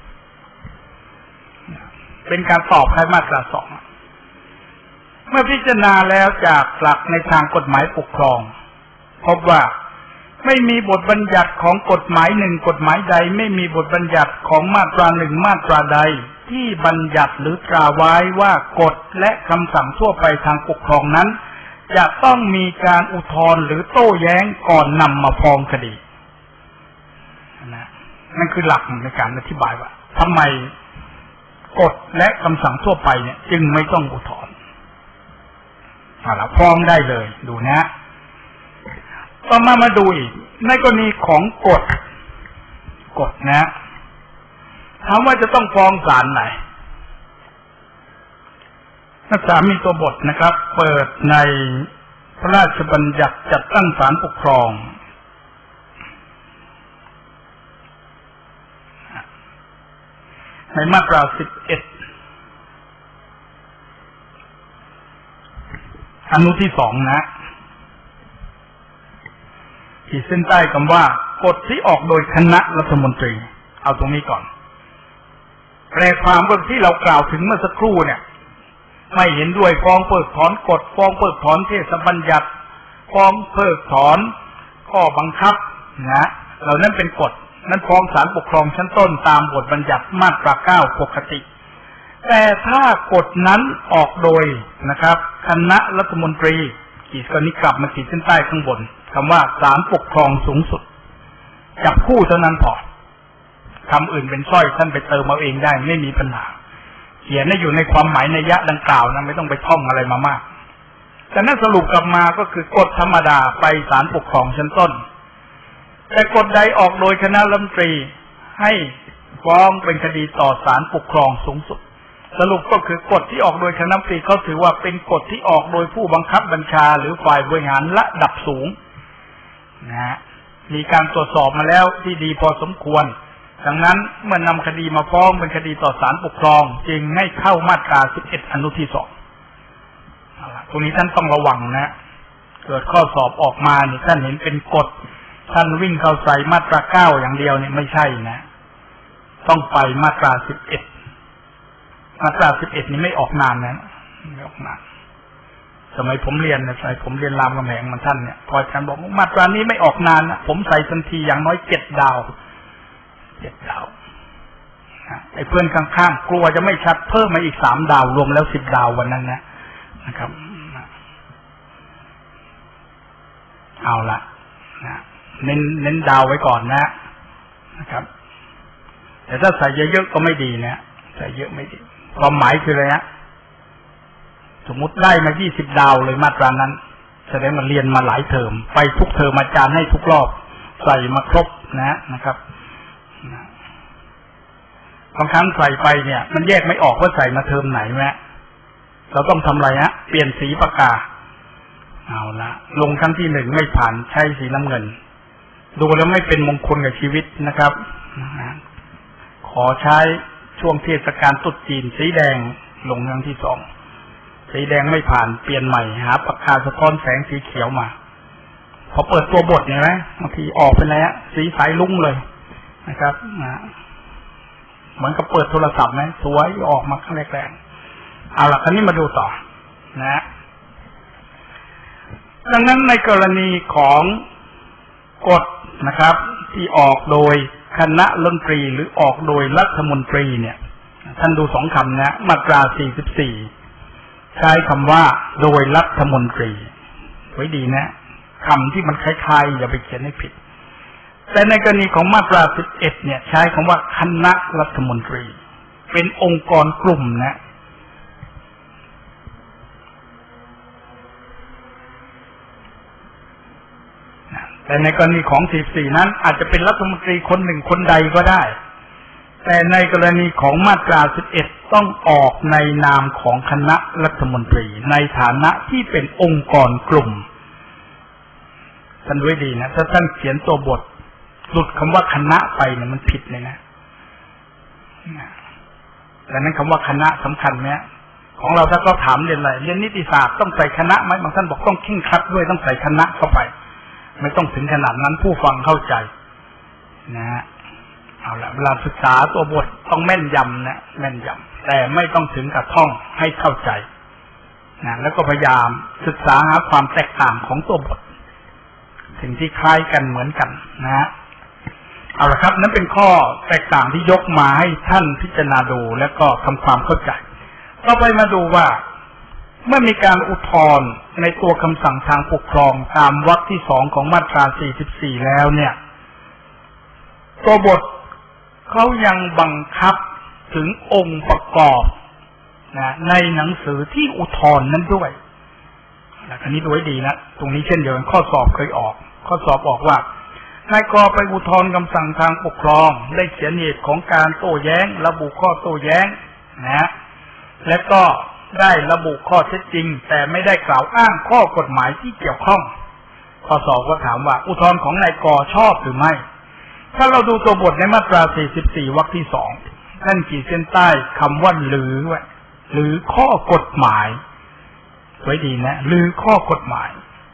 เป็นการตอบให้มาตราสองเมื่อพิจารณาแล้วจากหลักในทางกฎหมายปกครองพบว่าไม่มีบทบัญญัติของกฎหมายหนึ่งกฎหมายใดไม่มีบทบัญญัติของมาตราหนึ่งมาตราใดที่บัญญัติหรือตราไว้ว่ากฎและคำสั่งทั่วไปทางปกครองนั้นจะต้องมีการอุทธรณ์หรือโต้แย้งก่อนนำมาฟ้องคดีนะนั่นคือหลักในการอธิบายว่าทำไมกฎและคำสั่งทั่วไปเนี่ยจึงไม่ต้องอุทธรณ์เราฟ้องได้เลยดูนะต่อมามาดูอีกในกรณีของกฎกฎนะถามว่าจะต้องฟ้องศาลไหนนักศึกษามีตัวบทนะครับเปิดในพระราชบัญญัติจัดตั้งศาลปกครองในมาตราสิบเอ็ดอนุที่สองนะขีดเส้นใต้คำว่ากฎที่ออกโดยคณะรัฐมนตรีเอาตรงนี้ก่อนแปลความว่าที่เรากล่าวถึงเมื่อสักครู่เนี่ยไม่เห็นด้วยฟ้องเพิกถอนกฎฟ้องเพิกถอนเทศบัญญัติฟ้องเพิกถอนข้อบังคับนะเหล่านั้นเป็นกฎนั้นฟ้องศาลปกครองชั้นต้นตามบทบัญญัติมาตราเก้าปกติแต่ถ้ากฎนั้นออกโดยนะครับคณะรัฐมนตรีขีดกรณีกลับมาขีดเส้นใต้ข้างบนคำว่าศาลปกครองสูงสุดจับคู่เท่านั้นพอคำอื่นเป็นสร้อยท่านไปเติมเอาเองได้ไม่มีปัญหาเขียนได้อยู่ในความหมายนัยยะดังกล่าวนะไม่ต้องไปท่องอะไรมามากแต่นั่นสรุปกลับมาก็คือกฎธรรมดาไปศาลปกครองชั้นต้นแต่กฎใดออกโดยคณะรัฐมนตรีให้ฟ้องเป็นคดีต่อศาลปกครองสูงสุดสรุปก็คือกฎที่ออกโดยคณะรัฐมนตรีเขาถือว่าเป็นกฎที่ออกโดยผู้บังคับบัญชาหรือฝ่ายบริหารระดับสูงนะฮะมีการตรวจสอบมาแล้วที่ดีพอสมควรดังนั้นเมื่อนำคดีมาฟ้องเป็นคดีต่อศาลปกครองจึงให้เข้ามาตราสิบเอ็ดอนุที่สองตรงนี้ท่านต้องระวังนะเกิดข้อสอบออกมาเนี่ยท่านเห็นเป็นกฎท่านวิ่งเข้าใส่มาตราเก้าอย่างเดียวเนี่ยไม่ใช่นะต้องไปมาตราสิบเอ็ดมาตราสิบเอ็ดนี่ไม่ออกนานนะไม่ออกนานสมัยผมเรียนนะสมัยผมเรียนรามคำแหงมันท่านเนี่ยพออาจารย์บอกมาตรานี้ไม่ออกนานนะผมใส่ทันทีอย่างน้อยเจ็ดดาวเจ็ดดาวไอ้เพื่อนข้างๆกลัวจะไม่ชัดเพิ่มมาอีกสามดาวรวมแล้วสิบดาววันนั้นนะนะครับเอาละนะเน้นเน้นดาวไว้ก่อนนะนะครับแต่ถ้าใส่เยอะๆก็ไม่ดีนะใส่เยอะไม่ดีความหมายคืออะไรฮะสมมุติได้มายี่สิบดาวเลยมาตรานั้นแสดงว่าเรียนมาหลายเทอมไปทุกเทอมอาจารย์ให้ทุกรอบใส่มาครบนะนะครับบางครั้งใส่ไปเนี่ยมันแยกไม่ออกว่าใส่มาเทอมไหนแม้เราต้องทำอะไรฮะเปลี่ยนสีปากกาเอาละลงครั้งที่หนึ่งไม่ผ่านใช้สีน้ำเงินดูแล้วไม่เป็นมงคลกับชีวิตนะครับขอใช้ช่วงเทศกาลตรุษจีนสีแดงลงครั้งที่สองสีแดงไม่ผ่านเปลี่ยนใหม่หาปากกาสะท้อนแสงสีเขียวมาพอเปิดตัวบทเนี่ยนะบางทีออกไปแล้วสีสายลุ้งเลยนะครับนะเหมือนกับเปิดโทรศัพท์นะสวยออกมาข้างแรกๆเอาล่ะคราวนี้มาดูต่อนะดังนั้นในกรณีของกฎนะครับที่ออกโดยคณะรัฐมนตรีหรือออกโดยรัฐมนตรีเนี่ยท่านดูสองคำนะมาตราสี่สิบสี่ใช้คำว่าโดยรัฐมนตรีไว้ดีนะคำที่มันคล้ายๆอย่าไปเขียนให้ผิดแต่ในกรณีของมาตราสิบเอ็ดเนี่ยใช้คำว่าคณะรัฐมนตรีเป็นองค์กรกลุ่มนะแต่ในกรณีของสี่สิบสี่นั้นอาจจะเป็นรัฐมนตรีคนหนึ่งคนใดก็ได้แต่ในกรณีของมาตราสิบเอ็ดต้องออกในนามของคณะรัฐมนตรีในฐานะที่เป็นองค์กรกลุ่มท่านด้วยดีนะถ้าท่านเขียนตัวบทหลุดคำว่าคณะไปเนี่ยมันผิดเลยนะดังนั้นคำว่าคณะสำคัญไหมของเราถ้าก็ถามเรียนอะไรเรียนนิติศาสตร์ต้องใส่คณะไหมบางท่านบอกต้องเคร่งครัดด้วยต้องใส่คณะเข้าไปไม่ต้องถึงขนาดนั้นผู้ฟังเข้าใจนะฮะเอาละเวลาศึกษาตัวบทต้องแม่นยำนะแม่นยำแต่ไม่ต้องถึงกับท่องให้เข้าใจนะแล้วก็พยายามศึกษาหาความแตกต่างของตัวบทสิ่งที่คล้ายกันเหมือนกันนะฮะเอาละครับนั่นเป็นข้อแตกต่างที่ยกมาให้ท่านพิจารณาดูแล้วก็ทำความเข้าใจต่อไปมาดูว่าเมื่อมีการอุทธรณ์ในตัวคำสั่งทางปกครองตามวรรคที่สองของมาตราสี่สิบสี่แล้วเนี่ยตัวบทเขายังบังคับถึงองค์ประกอบนะในหนังสือที่อุทธรณ์นั้นด้วยนะอันนี้ดูให้ดีนะตรงนี้เช่นเดียวกันข้อสอบเคยออกข้อสอบออกว่านายกไปอุทธรณ์คำสั่งทางปกครองได้เขียนเหตุของการโต้แย้งระบุข้อโต้แย้งนะและก็ได้ระบุข้อเท็จจริงแต่ไม่ได้กล่าวอ้างข้อกฎหมายที่เกี่ยวข้องข้อสอบก็ถามว่าอุทธรณ์ของนายกชอบหรือไม่ถ้าเราดูตัวบทในมาตราสี่สิบสี่วรรคที่สองท่านขีดเส้นใต้คำว่าหรือไว้หรือข้อกฎหมายไว้ดีนะหรือข้อกฎหมาย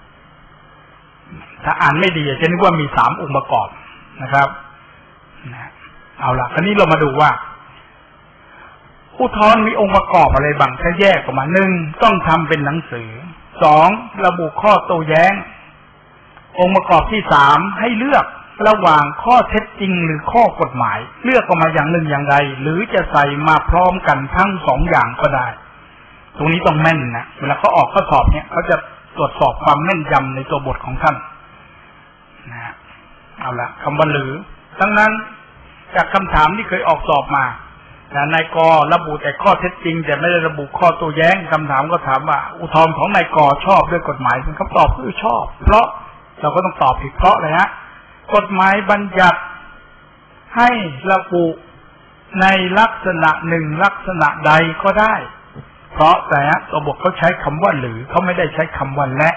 ถ้าอ่านไม่ดีจะนึกว่ามีสามองค์ประกอบนะครับนะเอาล่ะคราวนี้เรามาดูว่าอุทธรณ์มีองค์ประกอบอะไรบ้างถ้าแยกออกมาหนึ่งต้องทำเป็นหนังสือสองระบุข้อโต้แย้งองค์ประกอบที่สามให้เลือกระหว่างข้อเท็จจริงหรือข้อกฎหมายเลือกออกมาอย่างหนึ่งอย่างใดหรือจะใส่มาพร้อมกันทั้งสองอย่างก็ได้ตรงนี้ต้องแม่นนะเวลาเขาออกข้อสอบเนี่ยเขาจะตรวจสอบความแม่นยำในตัวบทของท่านนะเอาละคำว่าหรือทั้งนั้นจากคำถามที่เคยออกสอบมานะนายกระบุแต่ข้อเท็จจริงแต่ไม่ได้ระบุข้อโต้แย้งคำถามก็ถามว่าอุทธรณ์ของนายกชอบด้วยกฎหมายเป็นคำตอบคือชอบเพราะเราก็ต้องตอบผิดเพราะเลยฮะกฎหมายบัญญัติให้ระบุในลักษณะหนึ่งลักษณะใดก็ได้เพราะแต่ตัวบทเขาใช้คำว่าหรือเขาไม่ได้ใช้คำว่าและ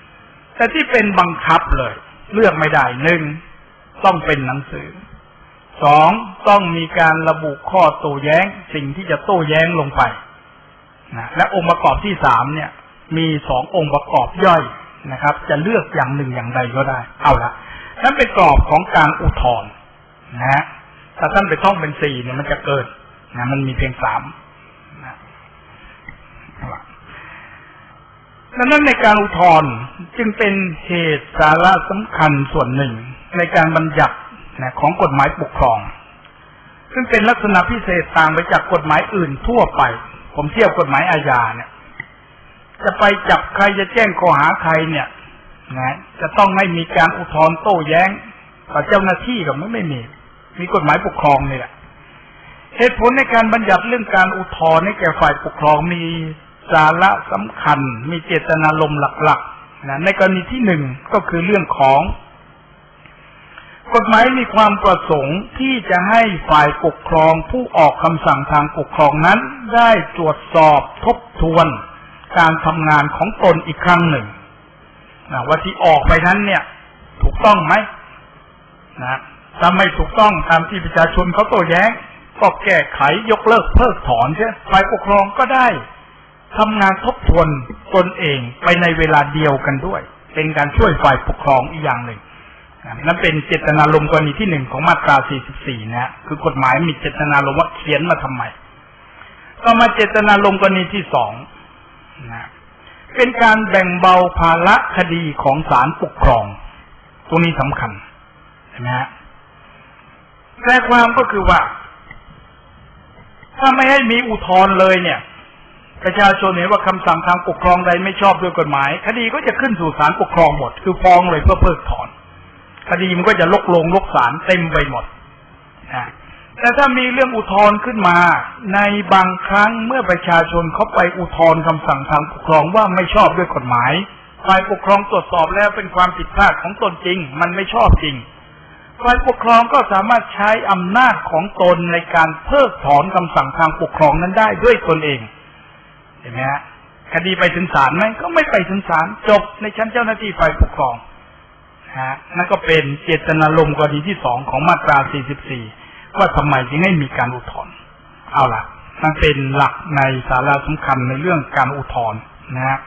แต่ที่เป็นบังคับเลยเลือกไม่ได้หนึ่งต้องเป็นหนังสือสองต้องมีการระบุข้อโต้แย้งสิ่งที่จะโต้แย้งลงไปนะและองค์ประกอบที่สามเนี่ยมีสององค์ประกอบย่อยนะครับจะเลือกอย่างหนึ่งอย่างใดก็ได้เอาละนั่นเป็นกรอบของการอุทธรณ์นะฮะถ้าท่านไปท่องเป็นสี่เนี่ยมันจะเกินนะมันมีเพียงสามนะดังนั้นในการอุทธรณ์จึงเป็นเหตุสาระสำคัญส่วนหนึ่งในการบัญญัตินะของกฎหมายปกครองซึ่งเป็นลักษณะพิเศษต่างไปจากกฎหมายอื่นทั่วไปผมเทียบกฎหมายอาญาเนี่ยจะไปจับใครจะแจ้งข้อหาใครเนี่ยนะจะต้องไม่มีการอุทธรณ์โต้แย้งกับเจ้าหน้าที่กับไม่ไม่มีมีกฎหมายปกครองนี่แหละเหตุผลในการบัญญัติเรื่องการอุทธรณ์ให้แก่ฝ่ายปกครองมีสาระสำคัญมีเจตนารมณ์หลักๆนะในกรณีที่หนึ่งก็คือเรื่องของกฎหมายมีความประสงค์ที่จะให้ฝ่ายปกครองผู้ออกคำสั่งทางปกครองนั้นได้ตรวจสอบทบทวนการทำงานของตนอีกครั้งหนึ่งนะว่าที่ออกไปนั้นเนี่ยถูกต้องไหมนะถ้าไม่ถูกต้องตามที่ประชาชนเขาโต้แย้งก็แก้ไขยกเลิกเพิกถอนใช่ฝ่ายปกครองก็ได้ทำงานทบทวนตนเองไปในเวลาเดียวกันด้วยเป็นการช่วยฝ่ายปกครองอีกอย่างหนึ่งนั่นเป็นเจตนารมณ์กรณีที่หนึ่งของมาตราสี่สิบสี่นะคือกฎหมายมีเจตนารมณ์ว่าเขียนมาทำไมก็มาเจตนารมณ์กรณีที่สองนะเป็นการแบ่งเบาภาระคดีของศาลปกครองตรงนี้สำคัญใช่ไหมฮะแต่ความก็คือว่าถ้าไม่ให้มีอุทธรณ์เลยเนี่ยประชาชนเห็นว่าคำสั่งทางปกครองใดไม่ชอบด้วยกฎหมายคดีก็จะขึ้นสู่ศาลปกครองหมดคือฟ้องเลยเพื่อเพิกถอนคดีมันก็จะลกลงลกศาลเต็มไปหมดนะแต่ถ้ามีเรื่องอุทธรณ์ขึ้นมาในบางครั้งเมื่อประชาชนเขาไปอุทธรณ์คำสั่งทางปกครองว่าไม่ชอบด้วยกฎหมายฝ่ายปกครองตรวจสอบแล้วเป็นความผิดพลาดของตนจริงมันไม่ชอบจริงฝ่ายปกครองก็สามารถใช้อำนาจของตนในการเพิกถอนคำสั่งทางปกครองนั้นได้ด้วยตนเองเห็นไหมฮะคดีไปถึงศาลไหมก็ไม่ไปถึงศาลจบในชั้นเจ้าหน้าที่ฝ่ายปกครองฮะนั่นก็เป็นเจตนารมณ์กรณีที่สองของมาตราสี่สิบสี่ว่าทำไมจึงให้มีการอุทธรณ์เอาล่ะนั่นเป็นหลักในสาระสำคัญในเรื่องการอุทธรณ์นะฮะ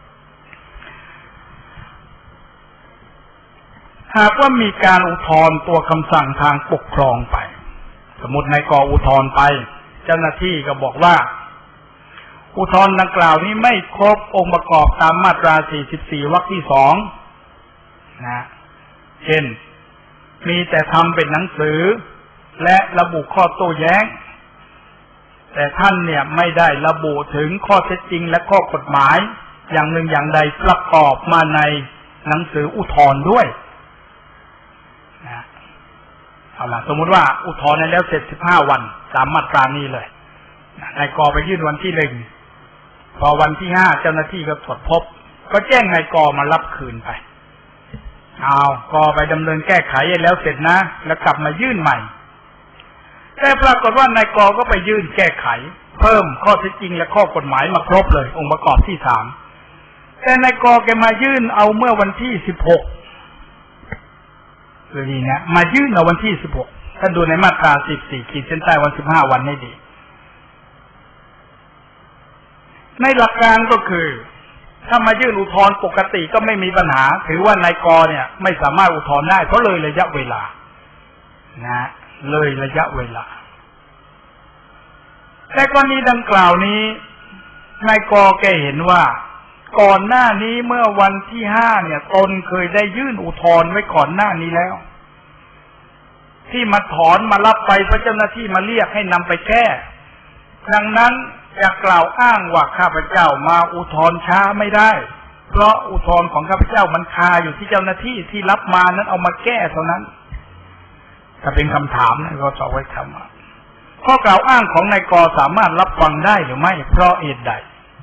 หากว่ามีการอุทธรณ์ตัวคำสั่งทางปกครองไปสมมตินายกอุทธรณ์ไปเจ้าหน้าที่ก็บอกว่าอุทธรณ์ดังกล่าวนี้ไม่ครบองค์ประกอบตามมาตราสี่สิบสี่วรรคที่สองนะเช่นมีแต่ทำเป็นหนังสือและระบุข้อโต้แย้งแต่ท่านเนี่ยไม่ได้ระบุถึงข้อเท็จจริงและข้อกฎหมายอย่างหนึ่งอย่างใดประกอบมาในหนังสืออุทธรณ์ด้วยนะเอาล่ะสมมุติว่าอุทธรณ์นั้นแล้วเสร็จสิบห้าวันตามมาตรานี้เลยนายกไปยื่นวันที่หนึ่งพอวันที่ห้าเจ้าหน้าที่ก็ตรวจพบก็แจ้งนายกมารับคืนไปเอาก็ไปดำเนินแก้ไขแล้วเสร็จนะแล้วกลับมายื่นใหม่แต่ปรากฏว่านายกก็ไปยื่นแก้ไขเพิ่มข้อเท็จจริงและข้อกฎหมายมาครบเลยองค์ประกอบที่สามแต่นายกแกมายื่นเอาเมื่อวันที่สิบหกเลยนี่นะมายื่นเอาวันที่สิบหกท่านดูในมาตราสิบสี่ขีดเส้นใต้วันสิบห้าวันให้ดีในหลักการก็คือถ้ามายื่นอุทธรณ์ปกติก็ไม่มีปัญหาถือว่านายกเนี่ยไม่สามารถอุทธรณ์ได้เพราะเลยระยะเวลานะเลยระยะเวลาแต่กรณีดังกล่าวนี้นายกแกเห็นว่าก่อนหน้านี้เมื่อวันที่ห้าเนี่ยตนเคยได้ยื่นอุทธรณ์ไว้ก่อนหน้านี้แล้วที่มาถอนมารับไปเพราะเจ้าหน้าที่มาเรียกให้นำไปแก้ดังนั้นจะกล่าวอ้างว่าข้าพเจ้ามาอุทธรณ์ช้าไม่ได้เพราะอุทธรณ์ของข้าพเจ้ามันคาอยู่ที่เจ้าหน้าที่ที่รับมานั้นเอามาแก้เท่านั้นถ้าเป็นคำถามนะก็ตอบไว้คำว่าข้อกล่าวอ้างของนายกสามารถรับฟังได้หรือไม่เพราะเหตุใด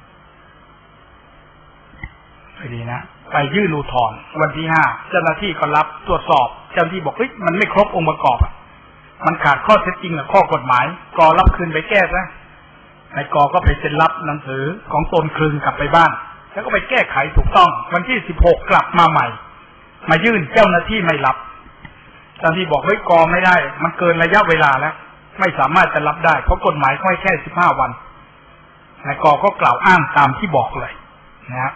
ไปดีนะไปยื่นอุทธรณ์วันที่ห้าเจ้าหน้าที่ก็รับตรวจสอบเจ้าหน้าที่บอกเฮ้ยมันไม่ครบองค์ประกอบอ่ะมันขาดข้อเท็จจริงกับข้อกฎหมายกรับคืนไปแก้ซะนายกก็ไปเซ็นรับหนังสือของตนคืนกลับไปบ้านแล้วก็ไปแก้ไขถูกต้องวันที่สิบหกกลับมาใหม่มายื่นเจ้าหน้าที่ไม่รับตอนที่บอกเฮ้ยกอไม่ได้มันเกินระยะเวลาแล้วไม่สามารถจะรับได้เพราะกฎหมายเขาให้แค่สิบห้าวันนายกก็กล่าวอ้างตามที่บอกเลยนะ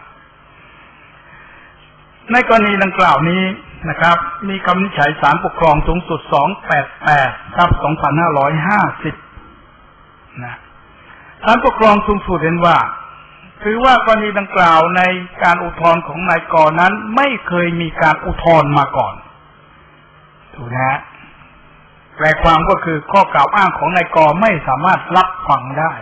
ในกรณีดังกล่าวนี้นะครับมีคำวินิจฉัยศาลปกครองสูงสุดสองแปดแปดทับสองพันห้าร้อยห้าสิบนะศาลปกครองสูงสุดเห็นว่าถือว่ากรณีดังกล่าวในการอุทธรณ์ของนายกนั้นไม่เคยมีการอุทธรณ์มาก่อนถูกนะฮะแปลความก็คือข้อกล่าวอ้างของนายกไม่สามารถรับฟังได้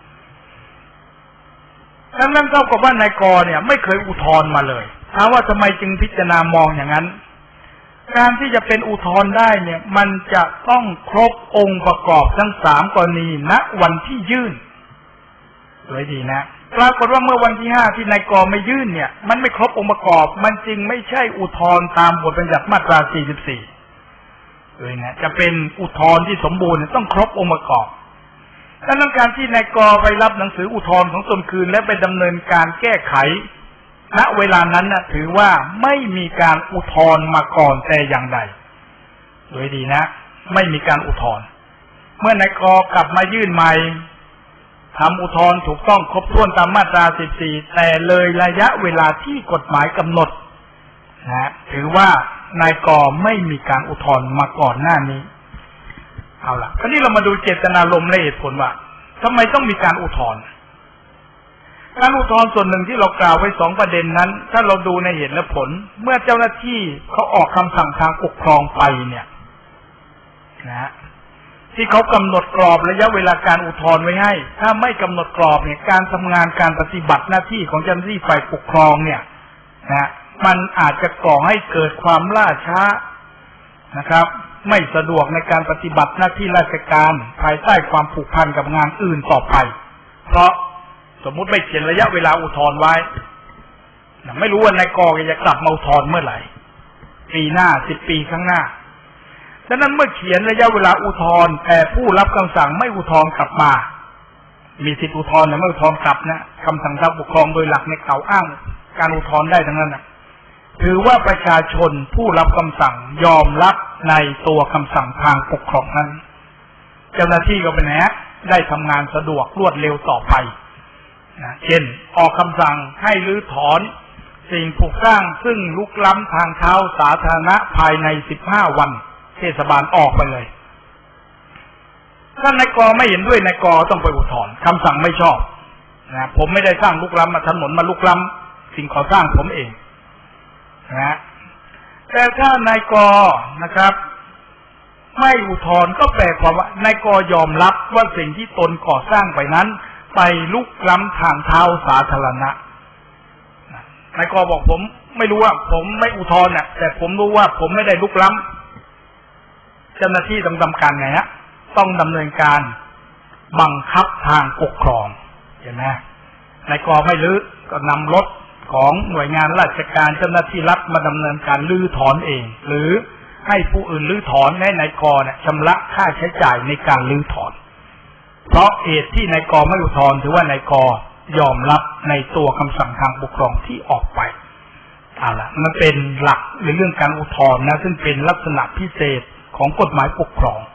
ดังนั้นเท่ากับว่านายกเนี่ยไม่เคยอุทธรณ์มาเลยถามว่าทำไมจึงพิจารณามองอย่างนั้นการที่จะเป็นอุทธรณ์ได้เนี่ยมันจะต้องครบองค์ประกอบทั้งสามกรณีณวันที่ยื่นสวยดีนะปรากฏว่าเมื่อวันที่ห้าที่นายกไม่ยื่นเนี่ยมันไม่ครบองค์ประกอบมันจึงไม่ใช่อุทธรณ์ตามบทบัญญัติมาตราสี่สิบสี่เลยนะจะเป็นอุทธรณ์ที่สมบูรณ์ต้องครบองค์ประกอบดังนั้นการที่นายกไปรับหนังสืออุทธรณ์ของตนคืนและไปดำเนินการแก้ไขณเวลานั้นนะถือว่าไม่มีการอุทธรณ์มาก่อนแต่อย่างใดโดยดีนะไม่มีการอุทธรณ์เมื่อนายกกลับมายื่นใหม่ทำอุทธรณ์ถูกต้องครบถ้วนตามมาตราสิบสี่แต่เลยระยะเวลาที่กฎหมายกำหนดนะถือว่านายกไม่มีการอุทธรณ์มาก่อนหน้านี้เอาล่ะคราวนี้เรามาดูเจตนารมณ์และเหตุผลว่าทำไมต้องมีการอุทธรณ์การอุทธรณ์ส่วนหนึ่งที่เรากล่าวไว้สองประเด็นนั้นถ้าเราดูในเหตุและผลเมื่อเจ้าหน้าที่เขาออกคำสั่งทางปกครองไปเนี่ยนะที่เขากำหนดกรอบระยะเวลาการอุทธรณ์ไว้ให้ถ้าไม่กำหนดกรอบเนี่ยการทำงานการปฏิบัติหน้าที่ของเจ้าหน้าที่ฝ่ายปกครองเนี่ยนะมันอาจจะก่อให้เกิดความล่าช้านะครับไม่สะดวกในการปฏิบัติหน้าที่ราชการภายใต้ความผูกพันกับงานอื่นต่อไปเพราะสมมุติไม่เขียนระยะเวลาอุทธรณ์ไว้ไม่รู้ว่านายกจะกลับมาอุทธรณ์เมื่อไหร่ปีหน้าสิบปีข้างหน้าฉะนั้นเมื่อเขียนระยะเวลาอุทธรณ์แต่ผู้รับคำสั่งไม่อุทธรณ์กลับมามีสิทธิอุทธรณ์แต่ไม่อุทธรณ์กลับนะคำสั่งทางปกครองโดยหลักในกล่าวอ้างการอุทธรณ์ได้ทั้งนั้นนะถือว่าประชาชนผู้รับคำสั่งยอมรับในตัวคำสั่งทางปกครองนั้นเจ้าหน้าที่ก็เป็นแฮะได้ทำงานสะดวกรวดเร็วต่อไปนะเช่นออกคำสั่งให้รื้อถอนสิ่งปลูกสร้างซึ่งลุกล้ำทางเท้าสาธารณะภายในสิบห้าวันเทศบาลออกไปเลยถ้านายกไม่เห็นด้วยนายกต้องไปอุทธรณ์คำสั่งไม่ชอบนะผมไม่ได้สร้างลุกล้ำมาถนนมาลุกล้ำสิ่งก่อสร้างผมเองนะแต่ถ้านายกนะครับไม่อุทธรณ์ก็แปลความว่านายกยอมรับว่าสิ่งที่ตนก่อสร้างไปนั้นไปลุกล้ำทางเท้าสาธารณะนายกบอกผมไม่รู้ว่าผมไม่อุทธรณ์น่ะแต่ผมรู้ว่าผมไม่ได้ลุกล้ำเจ้าหน้าที่ต้องทำการไงฮะต้องดำเนินการบังคับทางปกครองเห็นไหมนายกไม่รื้อก็นำรถของหน่วยงานราชการเจ้าหน้าที่รัฐมาดำเนินการรื้อถอนเองหรือให้ผู้อื่นรื้อถอนให้นายกเนี่ยชำระค่าใช้จ่ายในการรื้อถอนเพราะเหตุที่นายกไม่อุทธรณ์ถือว่านายกยอมรับในตัวคำสั่งทางปกครองที่ออกไปเอาล่ะมันเป็นหลักในเรื่องการอุทธรณ์นะซึ่งเป็นลักษณะพิเศษของกฎหมายปกครอง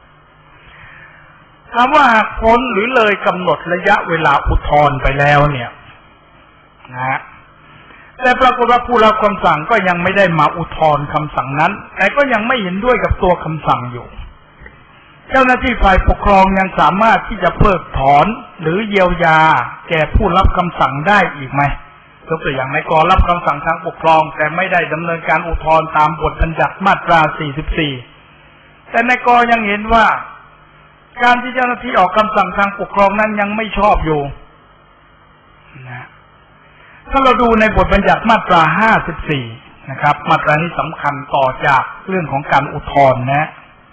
ถามว่าหากพ้นหรือเลยกำหนดระยะเวลาอุทธรณ์ไปแล้วเนี่ยนะฮะแต่ปรากฏว่าผู้รับคำสั่งก็ยังไม่ได้มาอุทธรณ์คำสั่งนั้นแต่ก็ยังไม่เห็นด้วยกับตัวคำสั่งอยู่เจ้าหน้าที่ฝ่ายปกครองยังสามารถที่จะเพิกถอนหรือเยียวยาแก่ผู้รับคำสั่งได้อีกไหมยกตัวอย่างนายกรับคำสั่งทางปกครองแต่ไม่ได้ดำเนินการอุทธรณ์ตามบทบัญญัติมาตราสี่สิบสี่แต่นายกยังเห็นว่าการที่เจ้าหน้าที่ออกคำสั่งทางปกครองนั้นยังไม่ชอบอยู่นะถ้าเราดูในบทบัญญัติมาตราห้าสิบสี่นะครับมาตรานี้สำคัญต่อจากเรื่องของการอุทธรณ์นะ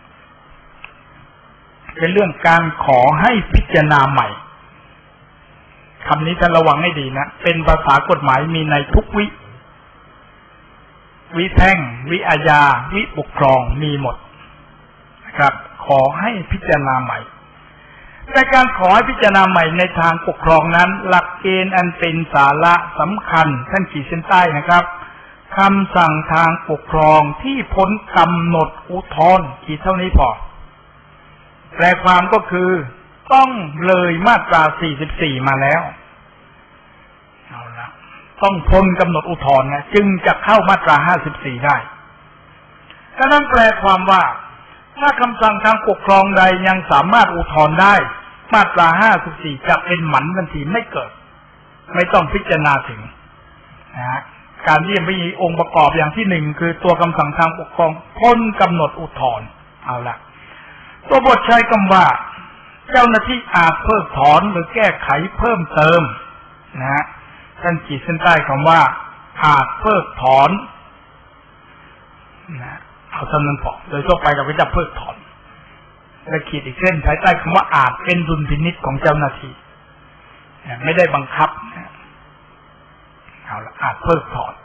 เป็นเรื่องการขอให้พิจารณาใหม่คำนี้ท่านระวังให้ดีนะเป็นภาษากฎหมายมีในทุกวิวิแพ่งวิอาญาวิปกครองมีหมดนะครับขอให้พิจารณาใหม่แต่การขอให้พิจารณาใหม่ในทางปกครองนั้นหลักเกณฑ์อันเป็นสาระสำคัญท่านขีดเส้นใต้นะครับคำสั่งทางปกครองที่พ้นกำหนดอุทธรณ์กี่เท่านี้พอแปลความก็คือต้องเลยมาตราสี่สิบสี่มาแล้วเอาละต้องพ้นกำหนดอุทธรณ์นะจึงจะเข้ามาตราห้าสิบสี่ได้ฉะนั้นแปลความว่าถ้าคำสั่งทางปกครองใดยังสามารถอุทธรณ์ได้มาตราห้าสิบสี่จะเป็นหมันทันทีไม่เกิดไม่ต้องพิจารณาถึงนะฮะการที่มีองค์ประกอบอย่างที่หนึ่งคือตัวคำสั่งทางปกครองพ้นกำหนดอุทธรณ์เอาละตัวบทใช้คำว่าเจ้าหน้าที่อาจเพิกถอนหรือแก้ไขเพิ่มเติมนะฮะท่านขีดเส้นใต้คำว่าอาจเพิกถอนนะเอาเท่านั้นพอโดยทั่วไปเราก็จะเพิกถอนและขีดอีกเส้นภายใต้คำว่าอาจเป็นดุลพินิจของเจ้าหน้าที่ไม่ได้บังคับเอาละอาจเพิกถอน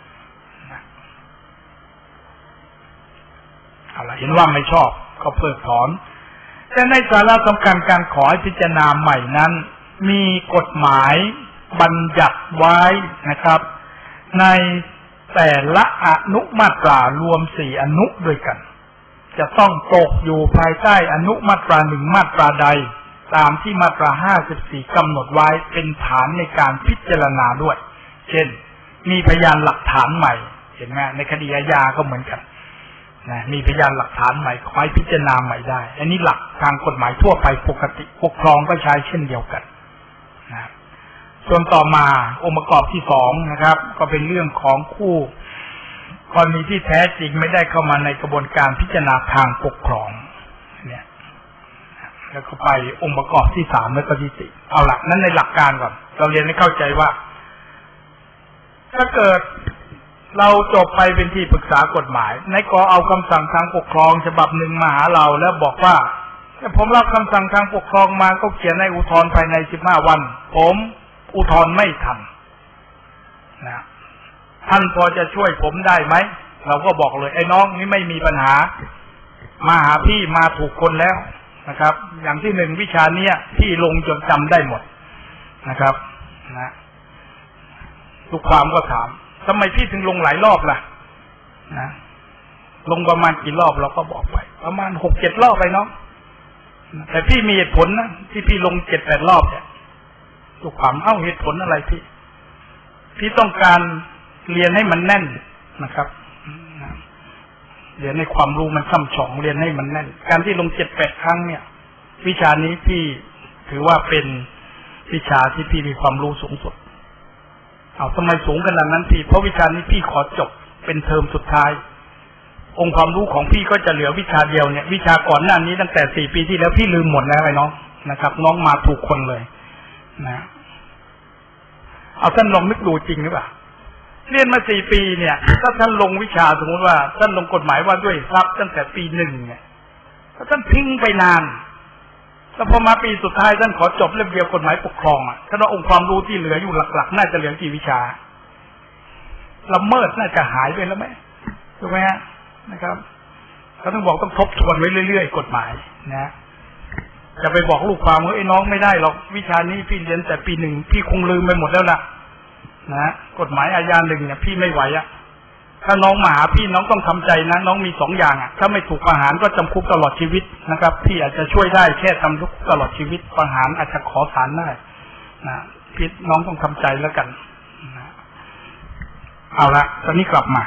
เอาละเห็นว่าไม่ชอบก็เพิกถอนแต่ในสาระสำคัญการขอให้พิจารณาใหม่นั้นมีกฎหมายบัญญัติไว้นะครับในแต่ละอนุมาตรารวมสี่อนุด้วยกันจะต้องตกอยู่ภายใต้อนุมาตราหนึ่งมาตราใดตามที่มาตราห้าสิบสี่กำหนดไว้เป็นฐานในการพิจารณาด้วยเช่นมีพยานหลักฐานใหม่เห็นไหมในคดีอาญาก็เหมือนกันนะมีพยานหลักฐานใหม่ขอให้พิจารณาใหม่ได้อันนี้หลักทางกฎหมายทั่วไปปกติปกครองก็ใช้เช่นเดียวกันนะส่วนต่อมาองค์ประกอบที่สองนะครับก็เป็นเรื่องของคู่กรณีที่แท้จริงไม่ได้เข้ามาในกระบวนการพิจารณาทางปกครองเนี่ยแล้วก็ไปองค์ประกอบที่สามแล้วก็ที่สี่เอาหลักนั้นในหลักการก่อนเราเรียนให้เข้าใจว่าถ้าเกิดเราจบไปเป็นที่ปรึกษากฎหมายในกอเอาคำสั่งทางปกครองฉบับหนึ่งมาหาเราแล้วบอกว่าผมรับคำสั่งทางปกครองมาก็เขียนให้อุทธรณ์ภายในสิบห้าวันผมอุทธรณ์ไม่ทันนะท่านพอจะช่วยผมได้ไหมเราก็บอกเลยไอ้น้องนี่ไม่มีปัญหามาหาพี่มาถูกคนแล้วนะครับอย่างที่หนึ่งวิชาเนี้ยพี่ลงจนจำได้หมดนะครับนะทุกความก็ถามทำไมพี่ถึงลงหลายรอบล่ะนะลงประมาณกี่รอบเราก็บอกไปประมาณหกเจ็ดรอบไปเนาะแต่พี่มีเหตุผลนะที่พี่ลงเจ็ดแปดรอบเนี่ยทุกความเอ้าเหตุผลอะไรพี่พี่ต้องการเรียนให้มันแน่นนะครับเรียนในความรู้มันช่ำชองเรียนให้มันแน่นการที่ลงเจ็ดแปดครั้งเนี่ยวิชานี้พี่ถือว่าเป็นวิชาที่พี่มีความรู้สูงสุดเอาทำไมสูงขนาดนั้นพี่เพราะวิชานี้พี่ขอจบเป็นเทอมสุดท้ายองค์ความรู้ของพี่ก็จะเหลือวิชาเดียวเนี่ยวิชาก่อนหน้านี้ตั้งแต่สี่ปีที่แล้วพี่ลืมหมดแล้วไอ้น้องนะครับน้องมาถูกคนเลยนะเอาท่านลองนึกดูจริงหรือเปล่าเรียนมาสี่ปีเนี่ยถ้าท่านลงวิชาสมมติว่าท่านลงกฎหมายว่าด้วยทรัพย์ตั้งแต่ปีหนึ่งเนี่ยถ้าท่านทิ้งไปนานแล้วพอมาปีสุดท้ายท่านขอจบเล่มเดียวกฎหมายปกครองอ่ะท่านว่าองค์ความรู้ที่เหลืออยู่หลักๆน่าจะเหลือกี่วิชาละเมิดน่าจะหายไปแล้วไหมถูกไหมฮะนะครับเขาต้องบอกต้องทบทวนไว้เรื่อยๆกฎหมายนะจะไปบอกลูกความว่าไอ้น้องไม่ได้หรอกวิชานี้พี่เรียนแต่ปีหนึ่งพี่คงลืมไปหมดแล้วล่ะนะกฎหมายอาญาหนึ่งเนี่ยพี่ไม่ไหวอ่ะถ้าน้องมาหาพี่น้องต้องทำใจนะน้องมีสองอย่างอ่ะถ้าไม่ถูกประหารก็จำคุกตลอดชีวิตนะครับพี่อาจจะช่วยได้แค่จำคุกตลอดชีวิตประหารอาจจะขอศาลได้นะพี่น้องต้องทำใจแล้วกันนะเอาละตอนนี้กลับมา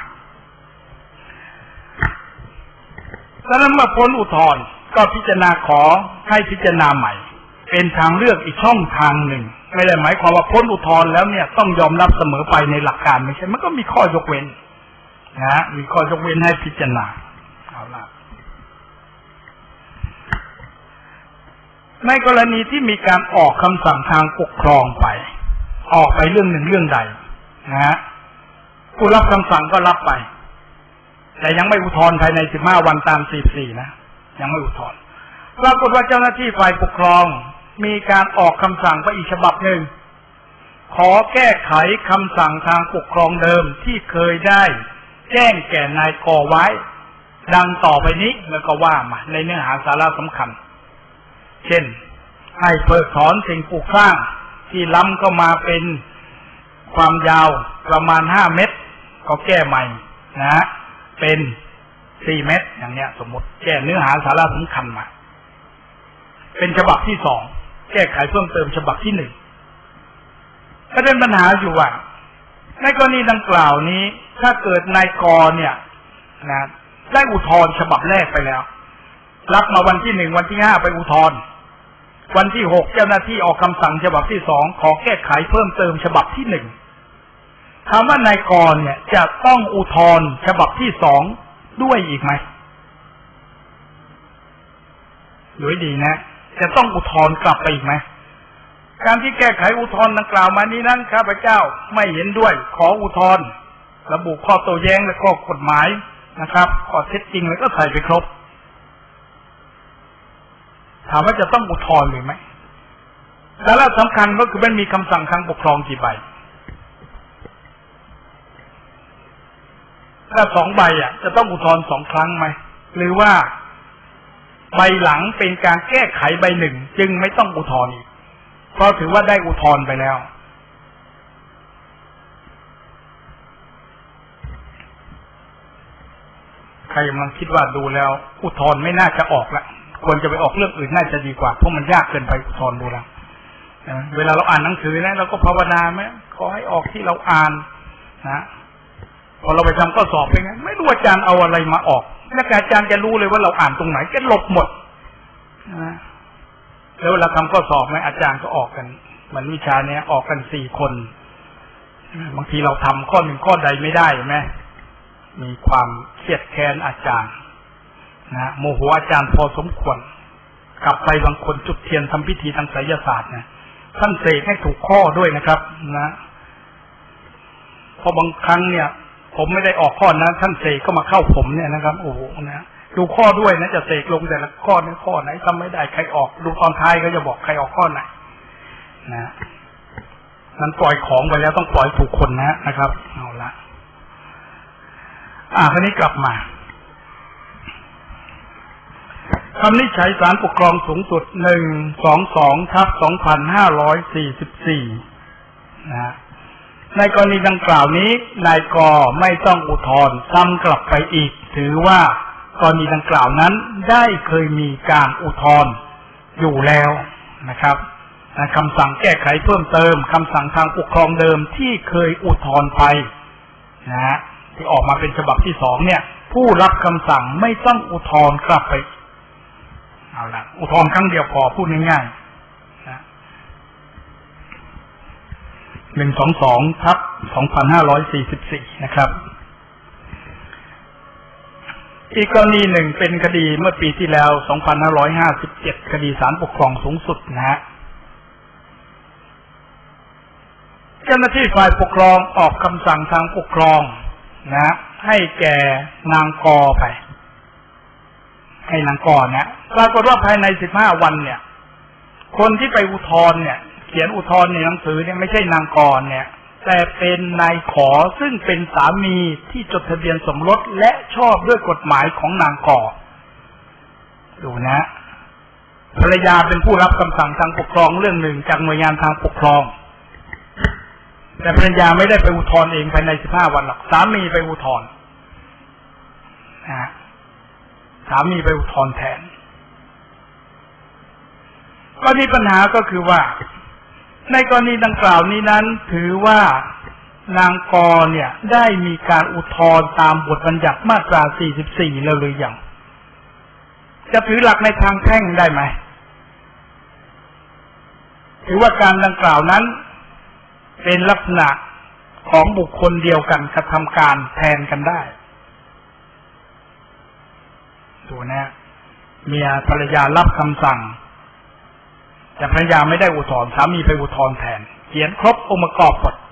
ดังนั้นเมื่อพ้นอุทธรณ์ก็พิจารณาขอให้พิจารณาใหม่เป็นทางเลือกอีกช่องทางหนึ่งไม่ได้หมายความว่าพ้นอุทธรณ์แล้วเนี่ยต้องยอมรับเสมอไปในหลักการไม่ใช่มันก็มีข้อยกเว้นนะมีข้อยกเว้นให้พิจารณาเอาละในกรณีที่มีการออกคำสั่งทางปกครองไปออกไปเรื่องหนึ่งเรื่องใดนะฮะผู้รับคำสั่งก็รับไปแต่ยังไม่อุทธรณ์ภายในสิบห้าวันตามสี่สิบสี่นะยังไม่อุทธรณ์ปรากฏว่าเจ้าหน้าที่ฝ่ายปกครองมีการออกคำสั่งไปอีกฉบับหนึ่งขอแก้ไขคำสั่งทางปกครองเดิมที่เคยได้แจ้งแก่นายกไว้ดังต่อไปนี้แล้วก็ว่ามาในเนื้อหาสาระสำคัญเช่นให้เพิกถอนสิ่งปลูกสร้างที่ล้ำเข้ามาเป็นความยาวประมาณห้าเมตรก็แก้ใหม่นะเป็นสี่เม็ดอย่างเนี้ยสมมติแก้เนื้อหาสาระสำคัญมาเป็นฉบับที่สองแก้ไขเพิ่มเติมฉบับที่หนึ่งประเด็นปัญหาอยู่ว่าในกรณีดังกล่าวนี้ถ้าเกิดนายกเนี่ยนะได้อุทธรณ์ฉบับแรกไปแล้วรับมาวันที่หนึ่งวันที่ห้าไปอุทธรณ์วันที่หกเจ้าหน้าที่ออกคำสั่งฉบับที่สองขอแก้ไขเพิ่มเติมฉบับที่หนึ่งถามว่านายกเนี่ยจะต้องอุทธรณ์ฉบับที่สองด้วยอีกไหมหรือดีนะจะต้องอุทธรณ์กลับไปอีกไหมการที่แก้ไขอุทธรณ์ดังกล่าวมานี้นั้นข้าพเจ้าไม่เห็นด้วยขออุทธรณ์ระบุข้อโต้แย้งและข้อกฎหมายนะครับข้อเท็จจริงแล้วก็ใส่ไปครบถามว่าจะต้องอุทธรณ์หรือไม่สาระสำคัญก็คือมันมีคำสั่งทางปกครองกี่ใบถ้าสองใบอ่ะจะต้องอุทธรณ์สองครั้งไหมหรือว่าใบหลังเป็นการแก้ไขใบหนึ่งจึงไม่ต้องอุทธรณ์อีกเพราะถือว่าได้อุทธรณ์ไปแล้วใครกำลังคิดว่าดูแล้วอุทธรณ์ไม่น่าจะออกละควรจะไปออกเรื่องอื่นน่าจะดีกว่าเพราะมันยากเกินไปอุทธรณ์ดูแล้วเวลาเราอ่านหนังสือนะเราก็ภาวนาไหมขอให้ออกที่เราอ่านนะพอเราไปทำข้อสอบเป็นไงไม่รู้อาจารย์เอาอะไรมาออกนักอาจารย์จะรู้เลยว่าเราอ่านตรงไหนแกหลบหมดนะแล้วเวลาทำข้อสอบไหมอาจารย์ก็ออกกันเหมือนวิชาเนี้ยออกกันสี่คนบางทีเราทำข้อหนึ่งข้อใดไม่ได้ไหมมีความเครียดแค้นอาจารย์นะโมโหอาจารย์พอสมควรกลับไปบางคนจุดเทียนทำพิธีทางไสยศาสตร์นะท่านเสกให้ถูกข้อด้วยนะครับนะพอบางครั้งเนี่ยผมไม่ได้ออกข้อนั้นท่านเสกก็มาเข้าผมเนี่ยนะครับโอ้โหนะดูข้อด้วยนะจะเสกลงแต่ละข้อนั้นข้อไหนทำไม่ได้ใครออกดูตอนท้ายก็จะบอกใครออกข้อไหนนะนั้นปล่อยของไปแล้วต้องปล่อยถูกคนนะนะครับเอาละอ่าคราวนี้กลับมาคำนิจฉัยศาลปกครองสูงสุดหนึ่งสองสองทับสองพันห้าร้อยสี่สิบสี่นะในกรณีดังกล่าวนี้นายกไม่ต้องอุทธรณ์ซ้ำกลับไปอีกถือว่ากรณีดังกล่าวนั้นได้เคยมีการอุทธรณ์อยู่แล้วนะครับคำสั่งแก้ไขเพิ่มเติมคำสั่งทางปกครองเดิมที่เคยอุทธรณ์ไปนะฮะที่ออกมาเป็นฉบับที่สองเนี่ยผู้รับคำสั่งไม่ต้องอุทธรณ์กลับไปเอาละอุทธรณ์ครั้งเดียวพอพูดง่ายๆนะหนึ่งสองสองทับสองพันห้าร้อยสี่สิบสี่นะครับอีกกรณีหนึ่งเป็นคดีเมื่อปีที่แล้วสองพันห้าร้อยห้าสิบเจ็ดคดีศาลปกครองสูงสุดนะฮะเจ้าหน้าที่ฝ่ายปกครองออกคำสั่งทางปกครองนะให้แก่นางกอไปให้นางกอเนี่ยปรากฏว่าภายในสิบห้าวันเนี่ยคนที่ไปอุทธรณ์เนี่ยเขียนอุทธรณ์ในหนังสือเนี่ยไม่ใช่นางกอเนี่ยแต่เป็นนายขอซึ่งเป็นสามีที่จดทะเบียนสมรสและชอบด้วยกฎหมายของนางกอดูนะภรรยาเป็นผู้รับคำสั่งทางปกครองเรื่องหนึ่งจากหน่วยงานทางปกครองแต่ภรรยาไม่ได้ไปอุทธรณ์เองภายในสิบห้าวันหรอกสามีไปอุทธรณ์นะสามีไปอุทธรณ์แทนก็มีปัญหาก็คือว่าในกรณีดังกล่าวนี้นั้นถือว่านางกอเนี่ยได้มีการอุทธรณ์ตามบทบัญญัติมาตราสี่สิบสี่แล้วหรือยังจะถือหลักในทางแพ่งได้ไหมถือว่าการดังกล่าวนั้นเป็นลักษณะของบุคคลเดียวกันกระทำการแทนกันได้ดูนะเมียภรรยารับคำสั่งแต่ภรรยาไม่ได้อุทธรณ์สามีไปอุทธรณ์แทนเขียนครบองค์ประกอบหมด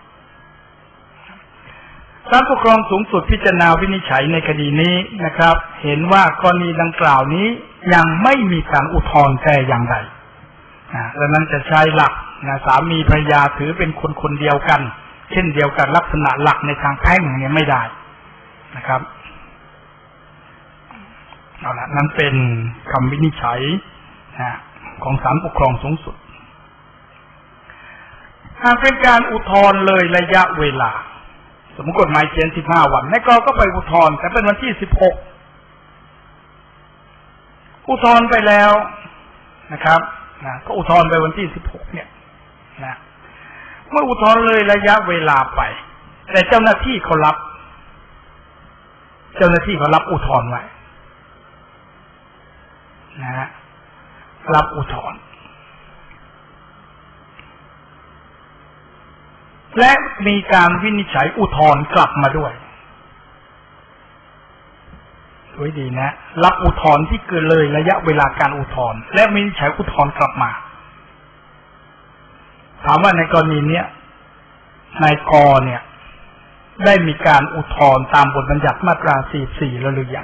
ศาลปกครองสูงสุดพิจารณาวินิจฉัยในคดีนี้นะครับเห็นว่ากรณีดังกล่าวนี้ยังไม่มีการอุทธรณ์แต่อย่างใดนะดังนั้นจะใช้หลักนะสามีภรรยาถือเป็นคนคนเดียวกันเช่นเดียวกันลักษณะหลักในทางแพ่งเนี่ยไม่ได้นะครับเอาละนั้นเป็นคำวินิจฉัยนะของศาลปกครองสูงสุดหากเป็นการอุทธรณ์เลยระยะเวลาสมมติกฎหมายเขียนสิบห้าวันนายกก็ไปอุทธรณ์แต่เป็นวันที่สิบหกอุทธรณ์ไปแล้วนะครับนะก็อุทธรณ์ไปวันที่สิบหกเนี่ยนะเมื่ออุทธรณ์เลยระยะเวลาไปแต่เจ้าหน้าที่เขารับเจ้าหน้าที่เขารับอุทธรณ์ไว้นะฮะรับอุทธรณ์และมีการวินิจฉัยอุทธรณ์กลับมาด้วยสวยดีนะรับอุทธรณ์ที่เกินเลยระยะเวลาการอุทธรณ์และวินิจฉัยอุทธรณ์กลับมาถามว่าในกรณีนี้นายกเนี่ยได้มีการอุทธรณ์ตามบทบัญญัติมาตราสี่สิบสี่แล้วหรือยัง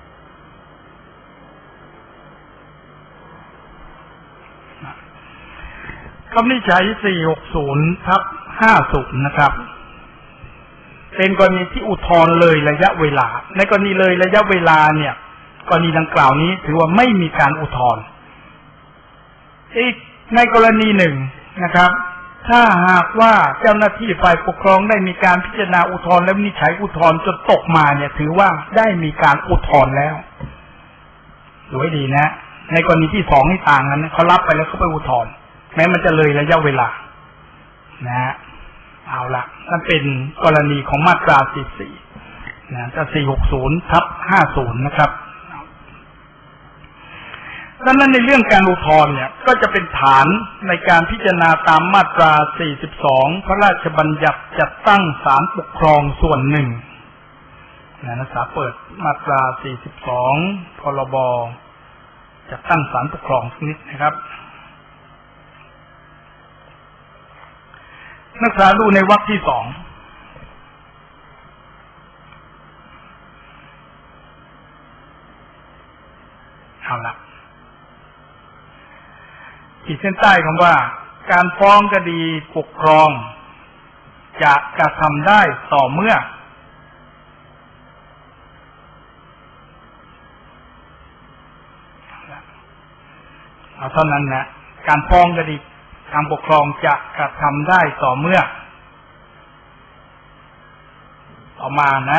คำวินิจฉัยสี่หกศูนย์ทับห้าศูนย์นะครับเป็นกรณีที่อุทธรณ์เลยระยะเวลาในกรณีเลยระยะเวลาเนี่ยกรณีดังกล่าวนี้ถือว่าไม่มีการอุทธรณ์อีกในกรณีหนึ่งนะครับถ้าหากว่าเจ้าหน้าที่ฝ่ายปกครองได้มีการพิจารณาอุทธรณ์และวินิจฉัยอุทธรณ์จนตกมาเนี่ยถือว่าได้มีการอุทธรณ์แล้วดูให้ดีนะในกรณีที่สองนี่ต่างกันเขารับไปแล้วเขาไปอุทธรณ์แม้มันจะเลยระยะเวลานะเอาละนั่นเป็นกรณีของมาตราสี่สิบสี่นะจะสี่หกศูนย์ทับห้าศูนย์นะครับดังนั้นในเรื่องการอุทธรณ์เนี่ยก็จะเป็นฐานในการพิจารณาตามมาตราสี่สิบสองพระราชบัญญัติจัดตั้งศาลปกครองส่วนหนึ่งนะนักศึกษาเปิดมาตราสี่สิบสองพรบจัดตั้งศาลปกครองสักนิดนะครับนักศึกษาดูในวรรคที่สองเอาละขีดเส้นใต้คำว่าการฟ้องคดีปกครองจะกระทำได้ต่อเมื่อเอาเท่านั้นนะการฟ้องคดีทางปกครองจะกระทำได้ต่อเมื่อต่อมานะ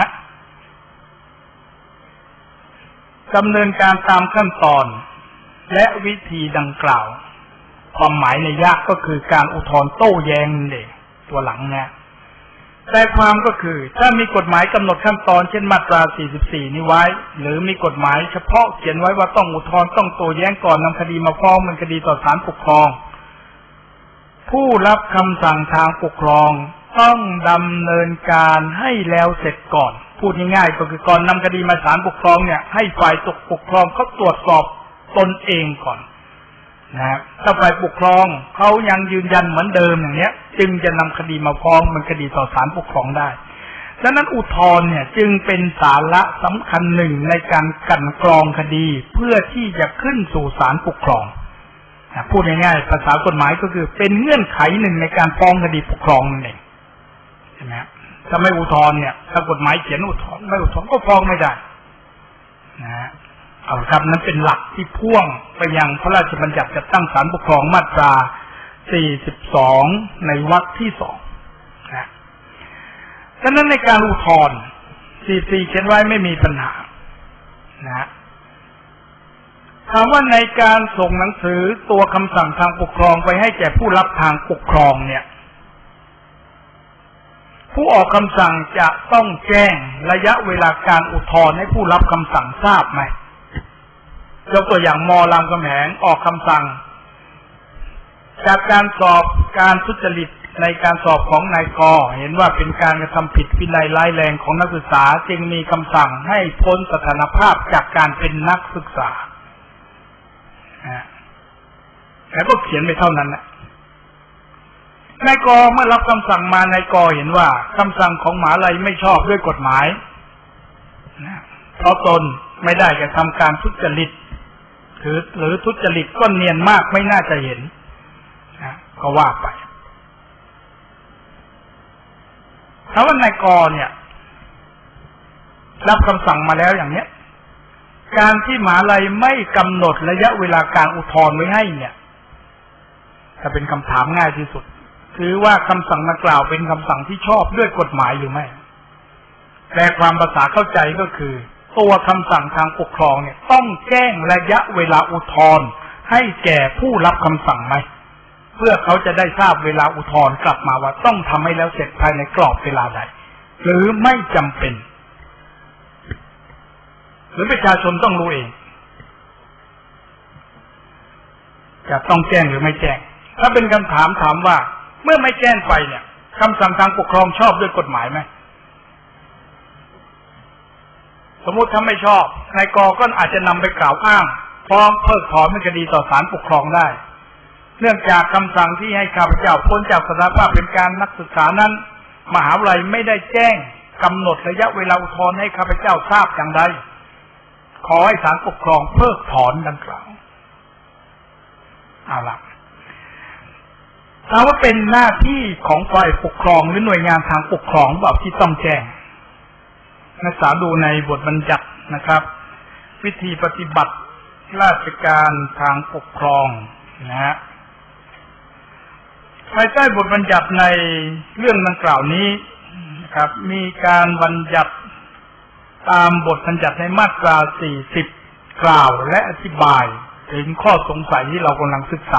ดำเนินการตามขั้นตอนและวิธีดังกล่าวความหมายในยะก็คือการอุทธรณ์โต้แย้งเด็กตัวหลังเนี่ยแต่ความก็คือถ้ามีกฎหมายกำหนดขั้นตอนเช่นมาตราสี่สิบสี่นี้ไว้หรือมีกฎหมายเฉพาะเขียนไว้ว่าต้องอุทธรณ์ต้องโต้แย้งก่อนนำคดีมาฟ้องเป็นคดีต่อศาลปกครองผู้รับคำสั่งทางปกครองต้องดำเนินการให้แล้วเสร็จก่อนพูดง่ายๆก็คือก่อนนำคดีมาศาลปกครองเนี่ยให้ฝ่ายปกครองเขาตรวจสอบตนเองก่อนนะถ้าฝ่ายปกครองเขายังยืนยันเหมือนเดิมอย่างเนี้ยจึงจะนำคดีมาฟ้องเป็นคดีต่อศาลปกครองได้ดังนั้นอุทธรณ์เนี่ยจึงเป็นสาระสำคัญหนึ่งในการกลั่นกรองคดีเพื่อที่จะขึ้นสู่ศาลปกครองพูดง่ายๆภาษากฎหมายก็คือเป็นเงื่อนไขหนึ่งในการฟ้องคดีปกครองนั่นเองใช่ไหมถ้าไม่อุทธรณ์เนี่ยถ้ากฎหมายเขียนอุทธรณ์ไม่อุทธรณ์ก็ฟ้องไม่ได้นะเอาครับนั้นเป็นหลักที่พ่วงไปยังพระราชบัญญัติจัดตั้งศาลปกครองมาตราสี่สิบสองในวรรคที่สองนะฉะนั้นในการอุทธรณ์สี่สิบสี่เขียนไว้ไม่มีปัญหานะถามว่าในการส่งหนังสือตัวคำสั่งทางปกครองไปให้แก่ผู้รับทางปกครองเนี่ยผู้ออกคำสั่งจะต้องแจ้งระยะเวลาการอุทธรณ์ให้ผู้รับคำสั่งทราบไหมยกตัวอย่างม.รามคำแหงออกคำสั่งจากการสอบการทุจริตในการสอบของนายกเห็นว่าเป็นการกระทำผิดวินัยร้ายแรงของนักศึกษาจึงมีคำสั่งให้พ้นสถานภาพจากการเป็นนักศึกษาแล้วก็เขียนไปเท่านั้นนะนายกเมื่อรับคำสั่งมานายกเห็นว่าคำสั่งของมหาวิทยาลัยไม่ชอบด้วยกฎหมายเพราะตนไม่ได้กระทำการทุจริตหรือหรือทุจริตก็เนียนมากไม่น่าจะเห็นนะก็ว่าไปถ้าว่านายกเนี่ยรับคำสั่งมาแล้วอย่างเนี้ยการที่มหาวิทยาลัยไม่กำหนดระยะเวลาการอุทธรณ์ไว้ให้เนี่ยจะเป็นคำถามง่ายที่สุดคือว่าคำสั่งดังกล่าวเป็นคำสั่งที่ชอบด้วยกฎหมายหรือไม่แต่ความภาษาเข้าใจก็คือตัวคำสั่งทางปกครองเนี่ยต้องแจ้งระยะเวลาอุทธรณ์ให้แก่ผู้รับคำสั่งไหมเพื่อเขาจะได้ทราบเวลาอุทธรณ์กลับมาว่าต้องทำให้แล้วเสร็จภายในกรอบเวลาใดหรือไม่จำเป็นหรือประชาชนต้องรู้เองจะต้องแจ้งหรือไม่แจ้งถ้าเป็นคำถามถามว่าเมื่อไม่แจ้งไปเนี่ยคำสั่งทางปกครองชอบด้วยกฎหมายไหมสมมุติถ้าไม่ชอบนายกก็อาจจะนำไปกล่าวอ้างฟ้องเพิกถอนเป็นคดีต่อศาลปกครองได้เนื่องจากคำสั่งที่ให้ข้าพเจ้าพ้นจากสถานะเป็นการนักศึกษานั้นมหาวิทยาลัยไม่ได้แจ้งกำหนดระยะเวลาอุทธรณ์ให้ข้าพเจ้าทราบอย่างใดขอให้ศาลปกครองเพิกถอนดังกล่าวเอาล่ะถามว่าเป็นหน้าที่ของฝ่ายปกครองหรือหน่วยงานทางปกครองแบบที่ต้องแจ้งนักศึกษาดูในบทบัญญัตินะครับวิธีปฏิบัติราชการทางปกครองนะฮะภายใต้บทบัญญัติในเรื่องดังกล่าวนี้นะครับมีการบัญญัติตามบทบัญญัติในมาตราสี่สิบกล่าวและอธิบายถึงข้อสงสัยที่เรากำลังศึกษา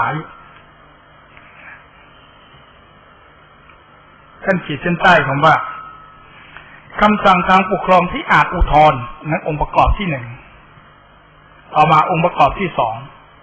ท่านขีดเส้นใต้คำว่าคำสั่งทางปกครองที่อาจอุทธรณ์นั้นองค์ประกอบที่หนึ่งต่อมาองค์ประกอบที่สอง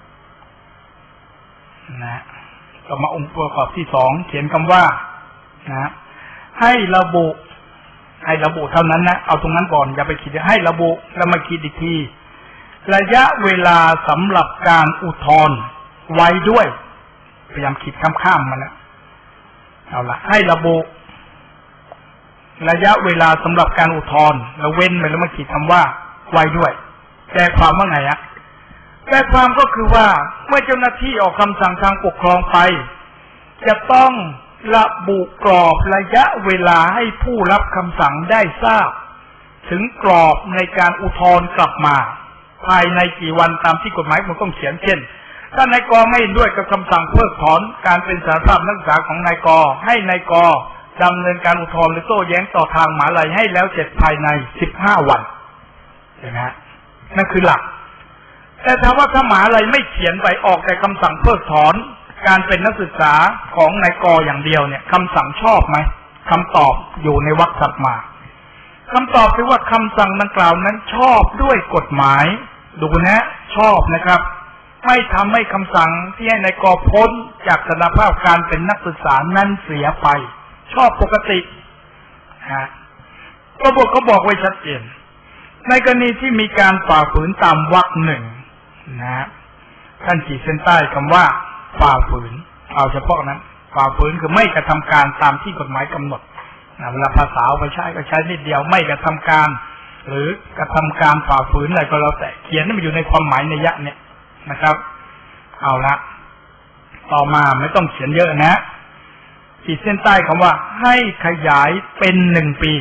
นะต่อมาองค์ประกอบที่สองเขียนคำว่านะให้ระบุให้ระบุเท่านั้นนะเอาตรงนั้นก่อนอย่าไปคิดให้ระบุแล้วมาคิดอีกทีระยะเวลาสำหรับการอุทธรณ์ไว้ด้วยพยายามคิดข้ามๆมันนะเอาละให้ระบุระยะเวลาสำหรับการอุทธรณ์แล้วเว้นไปแล้วมาขีดคำว่าไว้ด้วยแต่ความว่าไงอะแต่ความก็คือว่าเมื่อเจ้าหน้าที่ออกคำสั่งทางปกครองไปจะต้องระบุกรอบระยะเวลาให้ผู้รับคำสั่งได้ทราบถึงกรอบในการอุทธรณ์กลับมาภายในกี่วันตามที่กฎหมายมันต้องเขียนเช่นถ้านายกไม่เห็นด้วยกับคำสั่งเพิกถอนการเป็นสาธารณนักศึกษาของนายกให้นายกดำเนินการอุทธรณ์หรือโต้แย้งต่อทางมหาวิทยาลัยให้แล้วเสร็จภายในสิบห้าวันเห็นไหมฮะนั่นคือหลักแต่ถามว่าถ้ามหาวิทยาลัยไม่เขียนไปออกแต่คำสั่งเพิกถอนการเป็นนักศึกษาของนายกอย่างเดียวเนี่ยคำสั่งชอบไหมคำตอบอยู่ในวรรคถัดมาคำตอบคือว่าคำสั่งดังกล่าวนั้นชอบด้วยกฎหมายดูนะชอบนะครับไม่ทำให้คำสั่งที่ให้นายกพ้นจากสถานะการเป็นนักศึกษานั้นเสียไปชอบปกติฮะระบบเขาบอกไว้ชัดเจนในกรณีที่มีการฝ่าฝืนตามวรรคหนึ่งนะท่านขีดเส้นใต้คำว่าฝ่าฝืนเอาเฉพาะนั้นฝ่าฝืนคือไม่กระทำการตามที่กฎหมายกำหนดนะเวลาภาษาเอาไปใช้ก็ใช้นิดเดียวไม่กระทำการหรือกระทำการฝ่าฝืนอะไรก็แล้วแต่เขียนให้มันอยู่ในความหมายในยะเนี่ยนะครับเอาละต่อมาไม่ต้องเขียนเยอะนะขีดเส้นใต้คำว่าให้ขยายเป็นหนึ่งปี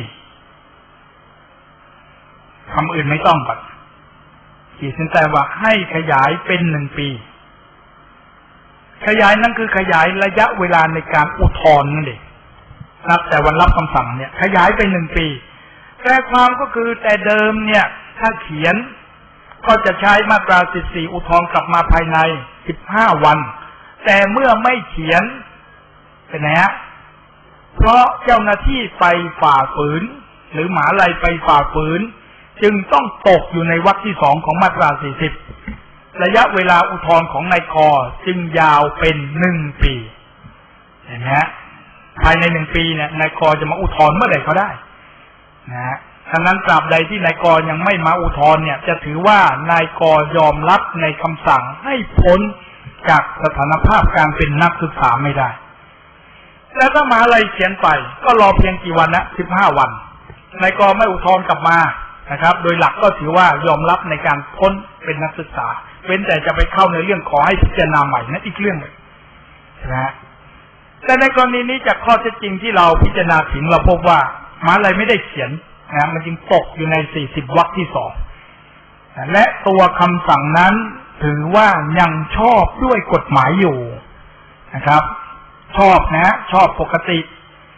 คำอื่นไม่ต้องก่อนขีดเส้นใต้ว่าให้ขยายเป็นหนึ่งปีขยายนั่นคือขยายระยะเวลาในการอุทธรณ์นั่นเองนับแต่วันรับคำสั่งเนี่ยขยายไปหนึ่งปีแต่ความก็คือแต่เดิมเนี่ยถ้าเขียนก็จะใช้มาตราสิบสี่อุทธรณ์กลับมาภายในสิบห้าวันแต่เมื่อไม่เขียนเป็นไงฮะเพราะเจ้าหน้าที่ไปฝ่าฝืนหรือหมหาวิทยาลัยไปฝ่าฝืนจึงต้องตกอยู่ในวรรคที่สองของมาตราสี่สิบระยะเวลาอุทธรณ์ของนายกจึงยาวเป็นหนึ่งปีเห็นไหมฮะภายในหนึ่งปีเนี่ยนายกจะมาอุทธรณ์เมื่อใดก็ได้นะฮะฉะนั้นตราบใดที่นายกยังไม่มาอุทธรณ์เนี่ยจะถือว่านายกยอมรับในคำสั่งให้พ้นจากสถานภาพการเป็นนักศึกษาไม่ได้แล้วถ้ามหาวิทยาลัยเขียนไปก็รอเพียงกี่วันนะสิบห้าวันนายกไม่อุทธรณ์กลับมานะครับโดยหลักก็ถือว่ายอมรับในการพ้นเป็นนักศึกษาเว้นแต่จะไปเข้าในเรื่องขอให้พิจารณาใหม่นั่นอีกเรื่องหนึ่งนะฮะแต่ในกรณีนี้จากข้อเท็จจริงที่เราพิจารณาถึงเราพบว่ามหาวิทยาลัยไม่ได้เขียนนะมันจึงตกอยู่ในสี่สิบวรรคที่สองและตัวคำสั่งนั้นถือว่ายังชอบด้วยกฎหมายอยู่นะครับชอบนะชอบปกติ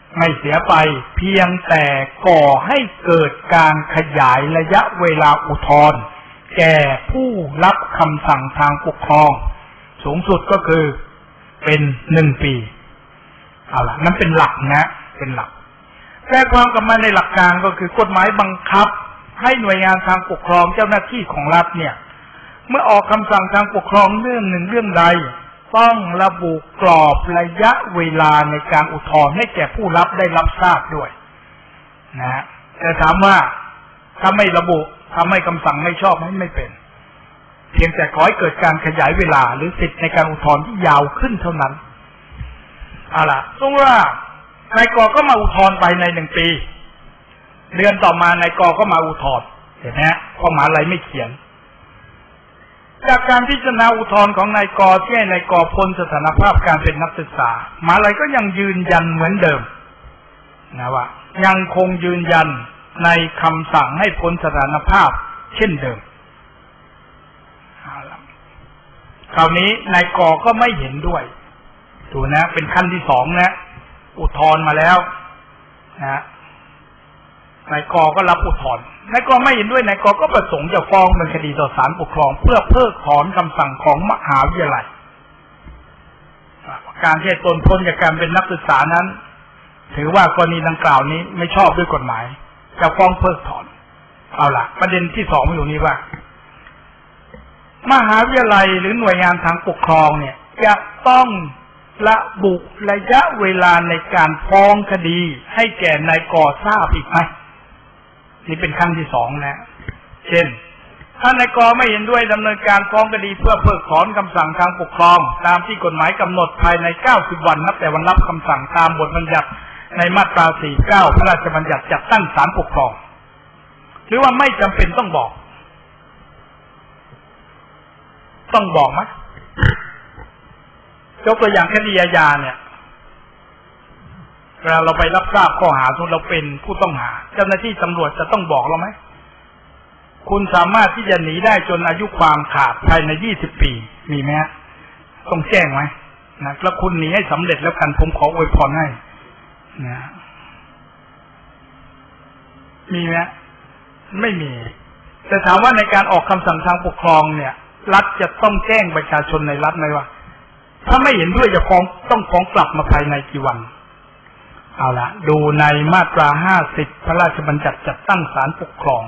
ไม่เสียไปเพียงแต่ก่อให้เกิดการขยายระยะเวลาอุทธรณ์แก่ผู้รับคำสั่งทางปกครองสูงสุดก็คือเป็นหนึ่งปีเอาล่ะนั่นเป็นหลักนะเป็นหลักแต่ความกลับมาในหลักการก็คือกฎหมายบังคับให้หน่วยงานทางปกครองเจ้าหน้าที่ของรัฐเนี่ยเมื่อออกคำสั่งทางปกครองเรื่องหนึ่งเรื่องใดต้องระบุกรอบระยะเวลาในการอุทธรณ์ให้แก่ผู้รับได้รับทราบด้วยนะแต่ถามว่าถ้าไม่ระบุทำให้คำสั่งไม่ชอบให้ไม่เป็นเพียงแต่ขอให้เกิดการขยายเวลาหรือสิทธิในการอุทธรณ์ที่ยาวขึ้นเท่านั้นเอาล่ะสมมติว่านายกก็มาอุทธรณ์ไปในหนึ่งปีเดือนต่อมานายกก็มาอุทธรณ์เห็นไหมฮะข้อหมายอะไรไม่เขียนจากการพิจารณาอุทธรณ์ของนายกที่ให้นายกพ้นสถานภาพการเป็นนักศึกษามหาวิทยาลัยก็ยังยืนยันเหมือนเดิมนะว่ายังคงยืนยันในคำสั่งให้พ้นสถานภาพเช่นเดิมคราวนี้นายกก็ไม่เห็นด้วยถูกนะเป็นขั้นที่สองนะอุทธรณ์มาแล้วนะนายกก็รับอุทธรณ์นายกไม่เห็นด้วยนายกก็ประสงค์จะฟ้องเป็นคดีต่อศาลปกครองเพื่อเพิกถอนคำสั่งของมหาวิทยาลัยการที่ตนพ้นจากการเป็นนักศึกษานั้นถือว่ากรณีดังกล่าวนี้ไม่ชอบด้วยกฎหมายจะฟ้องเพิกถอนเอาล่ะประเด็นที่สองอยู่นี้ว่ามหาวิทยาลัยหรือหน่วยงานทางปกครองเนี่ยจะต้องระบุระยะเวลาในการฟ้องคดีให้แก่นายกทราบอีกไหมนี่เป็นขั้นที่สองนะเช่นถ้านายกไม่เห็นด้วยดำเนินการฟ้องคดีเพื่อเพิกถอนคำสั่งทางปกครองตามที่กฎหมายกำหนดภายในเก้าสิบวันนับแต่วันรับคำสั่งตามบทบัญญัติในมาตราสี่สิบเก้าพระราชบัญญัติจัดตั้งศาลปกครองหรือว่าไม่จำเป็นต้องบอกต้องบอกไหมยกตัวอย่างคดีอาญาเนี่ยเวลาเราไปรับทราบข้อหาทุนเราเป็นผู้ต้องหาเจ้าหน้าที่ตำรวจจะต้องบอกเราไหมคุณสามารถที่จะหนีได้จนอายุความขาดภายในยี่สิบปีมีไหมฮะต้องแจ้งไหมนะแล้วคุณหนีให้สำเร็จแล้วกันผมขออวยพรให้นะมีไหมไม่มีแต่ถามว่าในการออกคำสั่งทางปกครองเนี่ยรัฐจะต้องแจ้งประชาชนในรัฐไหมว่าถ้าไม่เห็นด้วยจะฟ้องต้องฟ้องกลับมาภายในกี่วันเอาละดูในมาตราห้าสิบพระราชบัญญัติจัดตั้งศาลปกครอง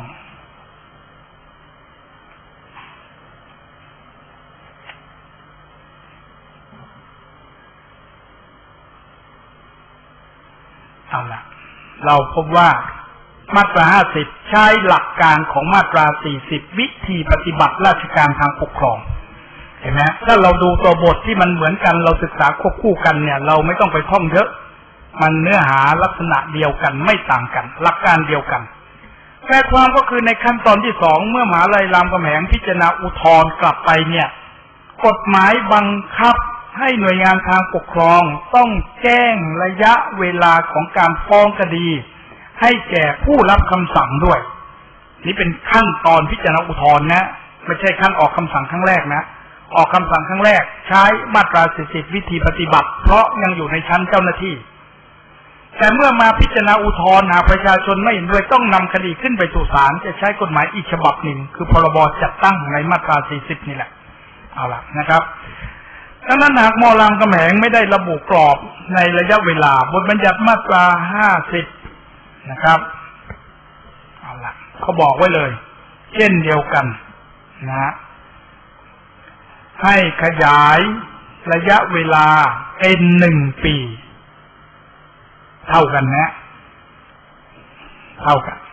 เอาละเราพบว่ามาตราห้าสิบใช้หลักการของมาตราสี่สิบวิธีปฏิบัติราชการทางปกครองเห็นไหมถ้าเราดูตัวบทที่มันเหมือนกันเราศึกษาควบคู่กันเนี่ยเราไม่ต้องไปท่องเยอะมันเนื้อหาลักษณะเดียวกันไม่ต่างกันหลักการเดียวกันแค่ความก็คือในขั้นตอนที่สองเมื่อมหาวิทยาลัยรามคำแหงพิจารณาอุทธรณ์กลับไปเนี่ยกฎหมายบังคับให้หน่วยงานทางปกครองต้องแจ้งระยะเวลาของการฟ้องคดีให้แก่ผู้รับคำสั่งด้วยนี่เป็นขั้นตอนพิจารณาอุทธรณ์นะไม่ใช่ขั้นออกคำสั่งครั้งแรกนะออกคำสั่งครั้งแรกใช้มาตราสี่สิบวิธีปฏิบัติเพราะยังอยู่ในชั้นเจ้าหน้าที่แต่เมื่อมาพิจารณาอุทธรณ์หากประชาชนไม่เห็นด้วยต้องนำคดีขึ้นไปสู่ศาลจะใช้กฎหมายอีกฉบับหนึ่งคือพรบจัดตั้งในมาตราสี่สิบนี่แหละเอาล่ะนะครับดังนั้นหากม.รามคำแหงไม่ได้ระบุกรอบในระยะเวลาบทบัญญัติมาตราห้าสิบนะครับเอาล่ะเขาบอกไว้เลยเช่นเดียวกันนะให้ขยายระยะเวลาเป็นหนึ่งปีเท่ากันนะเท่ากัน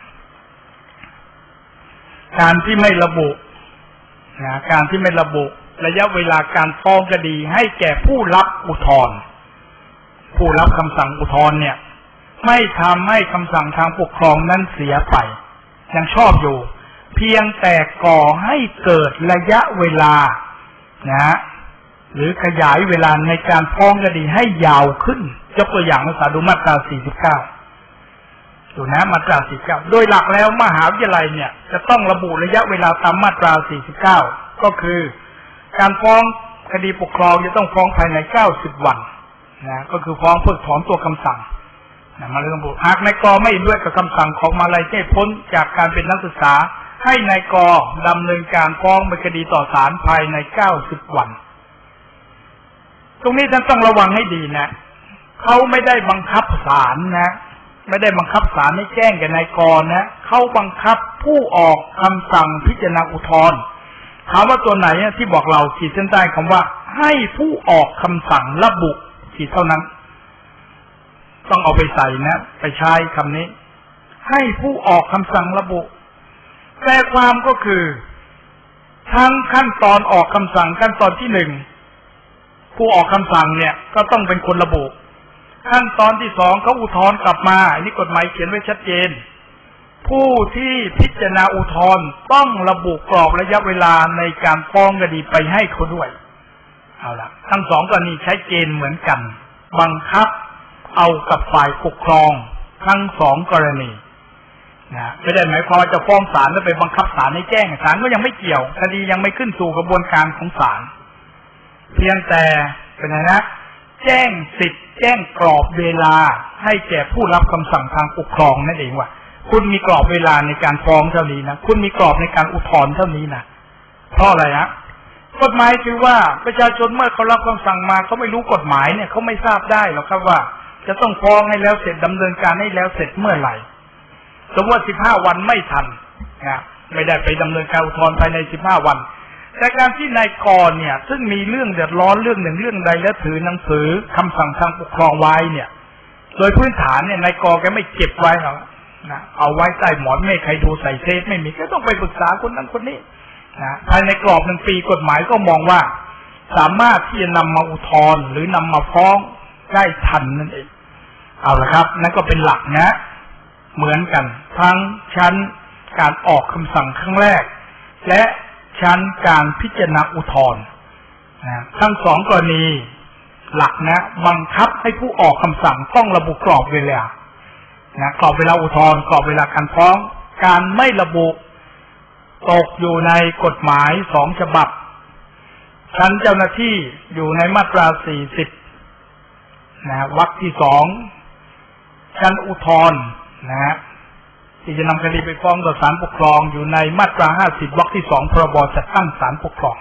การที่ไม่ระบุนะการที่ไม่ระบุระยะเวลาการฟ้องคดีให้แก่ผู้รับอุทธรณ์ผู้รับคำสั่งอุทธรณ์เนี่ยไม่ทำให้คำสั่งทางปกครองนั้นเสียไปยังชอบอยู่เพียงแต่ก่อให้เกิดระยะเวลานะหรือขยายเวลาในการฟ้องคดีให้ยาวขึ้นยกตัวอย่างภาษาดูมาตราสี่สิบเก้าดูนะมาตราสี่สิบเก้าโดยหลักแล้วมหาวิทยาลัยเนี่ยจะต้องระบุระยะเวลาตามมาตราสี่สิบเก้าก็คือการฟ้องคดีปกครองจะต้องฟ้องภายในเก้าสิบวันนะก็คือฟ้องเพิกถอนตัวคำสั่งมาระบุหากนายกไม่ด้วยกับคำสั่งของมหาลัยให้พ้นจากการเป็นนักศึกษาให้นายกดำเนินการฟ้องเป็นคดีต่อศาลภายในเก้าสิบวันตรงนี้ท่านต้องระวังให้ดีนะเขาไม่ได้บังคับศาลนะไม่ได้บังคับศาลให้แจ้งแก่นายกนะเขาบังคับผู้ออกคำสั่งพิจารณาอุทธรณ์ถามว่าตัวไหนที่บอกเราขีดเส้นใต้คำว่าให้ผู้ออกคำสั่งระบุขีดเท่านั้นต้องเอาไปใส่นะไปใช้คำนี้ให้ผู้ออกคำสั่งระบุแปลความก็คือทั้งขั้นตอนออกคำสั่งขั้นตอนที่หนึ่งผู้ออกคำสั่งเนี่ยก็ต้องเป็นคนระบุขั้นตอนที่สองเขาอุทธรณ์กลับมาอันนี้กฎหมายเขียนไว้ชัดเจนผู้ที่พิจารณาอุทธรณ์ต้องระบุกรอบระยะเวลาในการฟ้องคดีไปให้เขาด้วยเอาละทั้งสองกรณีใช้เกณฑ์เหมือนกันบังคับเอากับฝ่ายปกครองทั้งสองกรณีนะไม่ได้หมายความว่าจะฟ้องศาลแล้วไปบังคับศาลให้แจ้งศาลก็ยังไม่เกี่ยวคดียังไม่ขึ้นสู่กระบวนการของศาลเพียงแต่เป็นไงนะแจ้งสิทธิ์แจ้งกรอบเวลาให้แก่ผู้รับคำสั่งทางปกครองนั่นเองว่าคุณมีกรอบเวลาในการฟ้องเท่านี้นะคุณมีกรอบในการอุทธรณ์เท่านี้นะเพราะอะไรฮะกฎหมายคือว่าประชาชนเมื่อเขารับคำสั่งมาเขาไม่รู้กฎหมายเนี่ยเขาไม่ทราบได้หรอกครับว่าจะต้องฟ้องให้แล้วเสร็จดำเนินการให้แล้วเสร็จเมื่อไหร่สมมติว่าสิบห้าวันไม่ทันนะไม่ได้ไปดำเนินการอุทธรณ์ภายในสิบห้าวันแต่การที่นายกรเนี่ยซึ่งมีเรื่องเดือดร้อนเรื่องหนึ่งเรื่องใดแล้วถือหนังสือคำสั่งทางปกครองไว้เนี่ยโดยพื้นฐานเนี่ยนายกแกไม่เก็บไว้หรอกนะเอาไว้ใต้หมอนไม่ใครดูใส่เซฟไม่มีก็ต้องไปปรึกษาคนนั้นคนนี้นะภายในกรอบหนึ่งปีกฎหมายก็มองว่าสามารถที่จะนำมาอุทธรณ์หรือนำมาฟ้องได้ทันนั่นเองเอาละครับนั่นก็เป็นหลักนะเหมือนกันทั้งชั้นการออกคำสั่งครั้งแรกและชั้นการพิจารณาอุทธรณ์นะทั้งสองกรณีหลักนะบังคับให้ผู้ออกคำสั่งต้องระบุกรอบเวลานะกรอบเวลาอุทธรณ์กรอบเวลาการฟ้องการไม่ระบุตกอยู่ในกฎหมายสองฉบับชั้นเจ้าหน้าที่อยู่ในมาตราสี่สิบนะวรรคที่สองชั้นอุทธรณ์นะฮะที่จะนำคดีไปฟ้องต่อศาลปกครองอยู่ในมาตราห้าสิบวรรคที่สองพรบจัดตั้งศาลปกครอง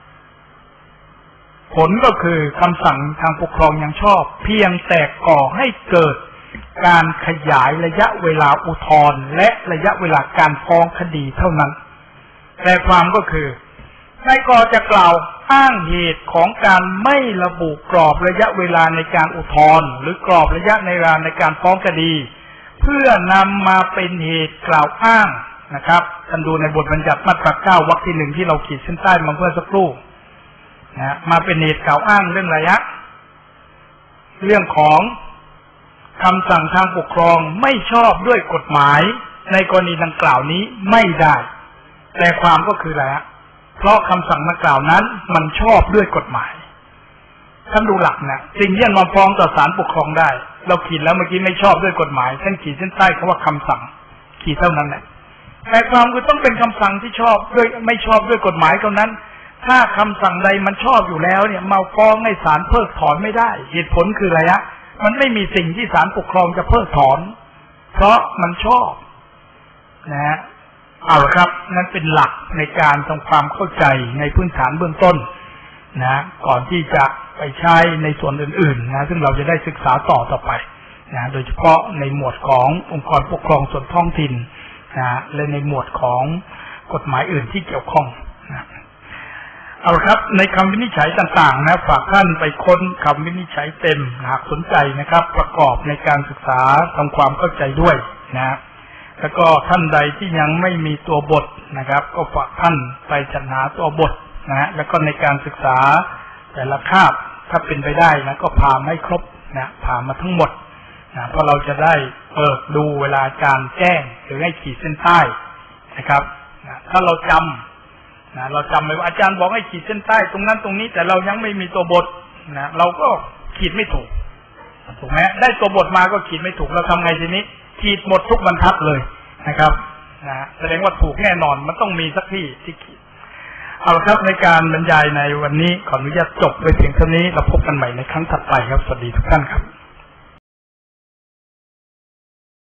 ผลก็คือคำสั่งทางปกครองยังชอบเพียงแต่ก่อให้เกิดการขยายระยะเวลาอุทธรณ์และระยะเวลาการฟ้องคดีเท่านั้นแต่ความก็คือนายกจะกล่าวอ้างเหตุของการไม่ระบุกรอบระยะเวลาในการอุทธรณ์หรือกรอบระยะในเวลาในการฟ้องคดีเพื่อนำมาเป็นเหตุกล่าวอ้างนะครับท่านดูในบทบัญญัติมาตราเก้าวรรคที่หนึ่งที่เราขีดเส้นใต้มาเมื่อสักครู่นะมาเป็นเหตุกล่าวอ้างเรื่องระยะเรื่องของคำสั่งทางปกครองไม่ชอบด้วยกฎหมายในกรณีดังกล่าวนี้ไม่ได้แต่ความก็คืออะไรฮะเพราะคำสั่งดังกล่าวนั้นมันชอบด้วยกฎหมายท่านดูหลักนะสิ่งที่มาฟ้องต่อศาลปกครองได้เราขีดแล้วเมื่อกี้ไม่ชอบด้วยกฎหมายท่านขีดเส้นใต้คำว่าคำสั่งขีดเท่านั้นแหละแต่ความคือต้องเป็นคำสั่งที่ชอบด้วยไม่ชอบด้วยกฎหมายเท่านั้นถ้าคำสั่งใดมันชอบอยู่แล้วเนี่ยมาฟ้องให้ศาลเพิกถอนไม่ได้เหตุผลคืออะไรฮะมันไม่มีสิ่งที่ศาลปกครองจะเพิกถอนเพราะมันชอบนะฮะเอาละครับนั่นเป็นหลักในการทำความเข้าใจในพื้นฐานเบื้องต้นนะก่อนที่จะไปใช้ในส่วนอื่นๆนะซึ่งเราจะได้ศึกษาต่อต่อไปนะโดยเฉพาะในหมวดขององค์กรปกครองส่วนท้องถิ่นนะและในหมวดของกฎหมายอื่นที่เกี่ยวข้องนะเอาละครับในคำวินิจฉัยต่างๆนะฝากท่านไปค้นคำวินิจฉัยเต็มหากสนใจนะครับประกอบในการศึกษาทำความเข้าใจด้วยนะแล้วก็ท่านใดที่ยังไม่มีตัวบทนะครับก็ฝากท่านไปจัดหาตัวบทนะแล้วก็ในการศึกษาแต่ละคาบถ้าเป็นไปได้นะก็พาให้ครบนะพามาทั้งหมดนะเพราะเราจะได้เปิดดูเวลาการแจ้งหรือให้ขีดเส้นใต้นะครับนะถ้าเราจำนะเราจำไว้ว่าอาจารย์บอกให้ขีดเส้นใต้ตรงนั้นตรงนี้แต่เรายังไม่มีตัวบทนะเราก็ขีดไม่ถูกถูกไหมได้ตัวบทมาก็ขีดไม่ถูกเราทำไงทีนี้ขีดหมดทุกบรรทัดเลยนะครับนะแสดงว่าถูกแน่นอนมันต้องมีสักที่ที่ขีดเอาละครับในการบรรยายในวันนี้ขออนุญาตจบไปเพียงเท่านี้เราพบกันใหม่ในครั้งถัดไปครับสวัสดีทุกท่านครับ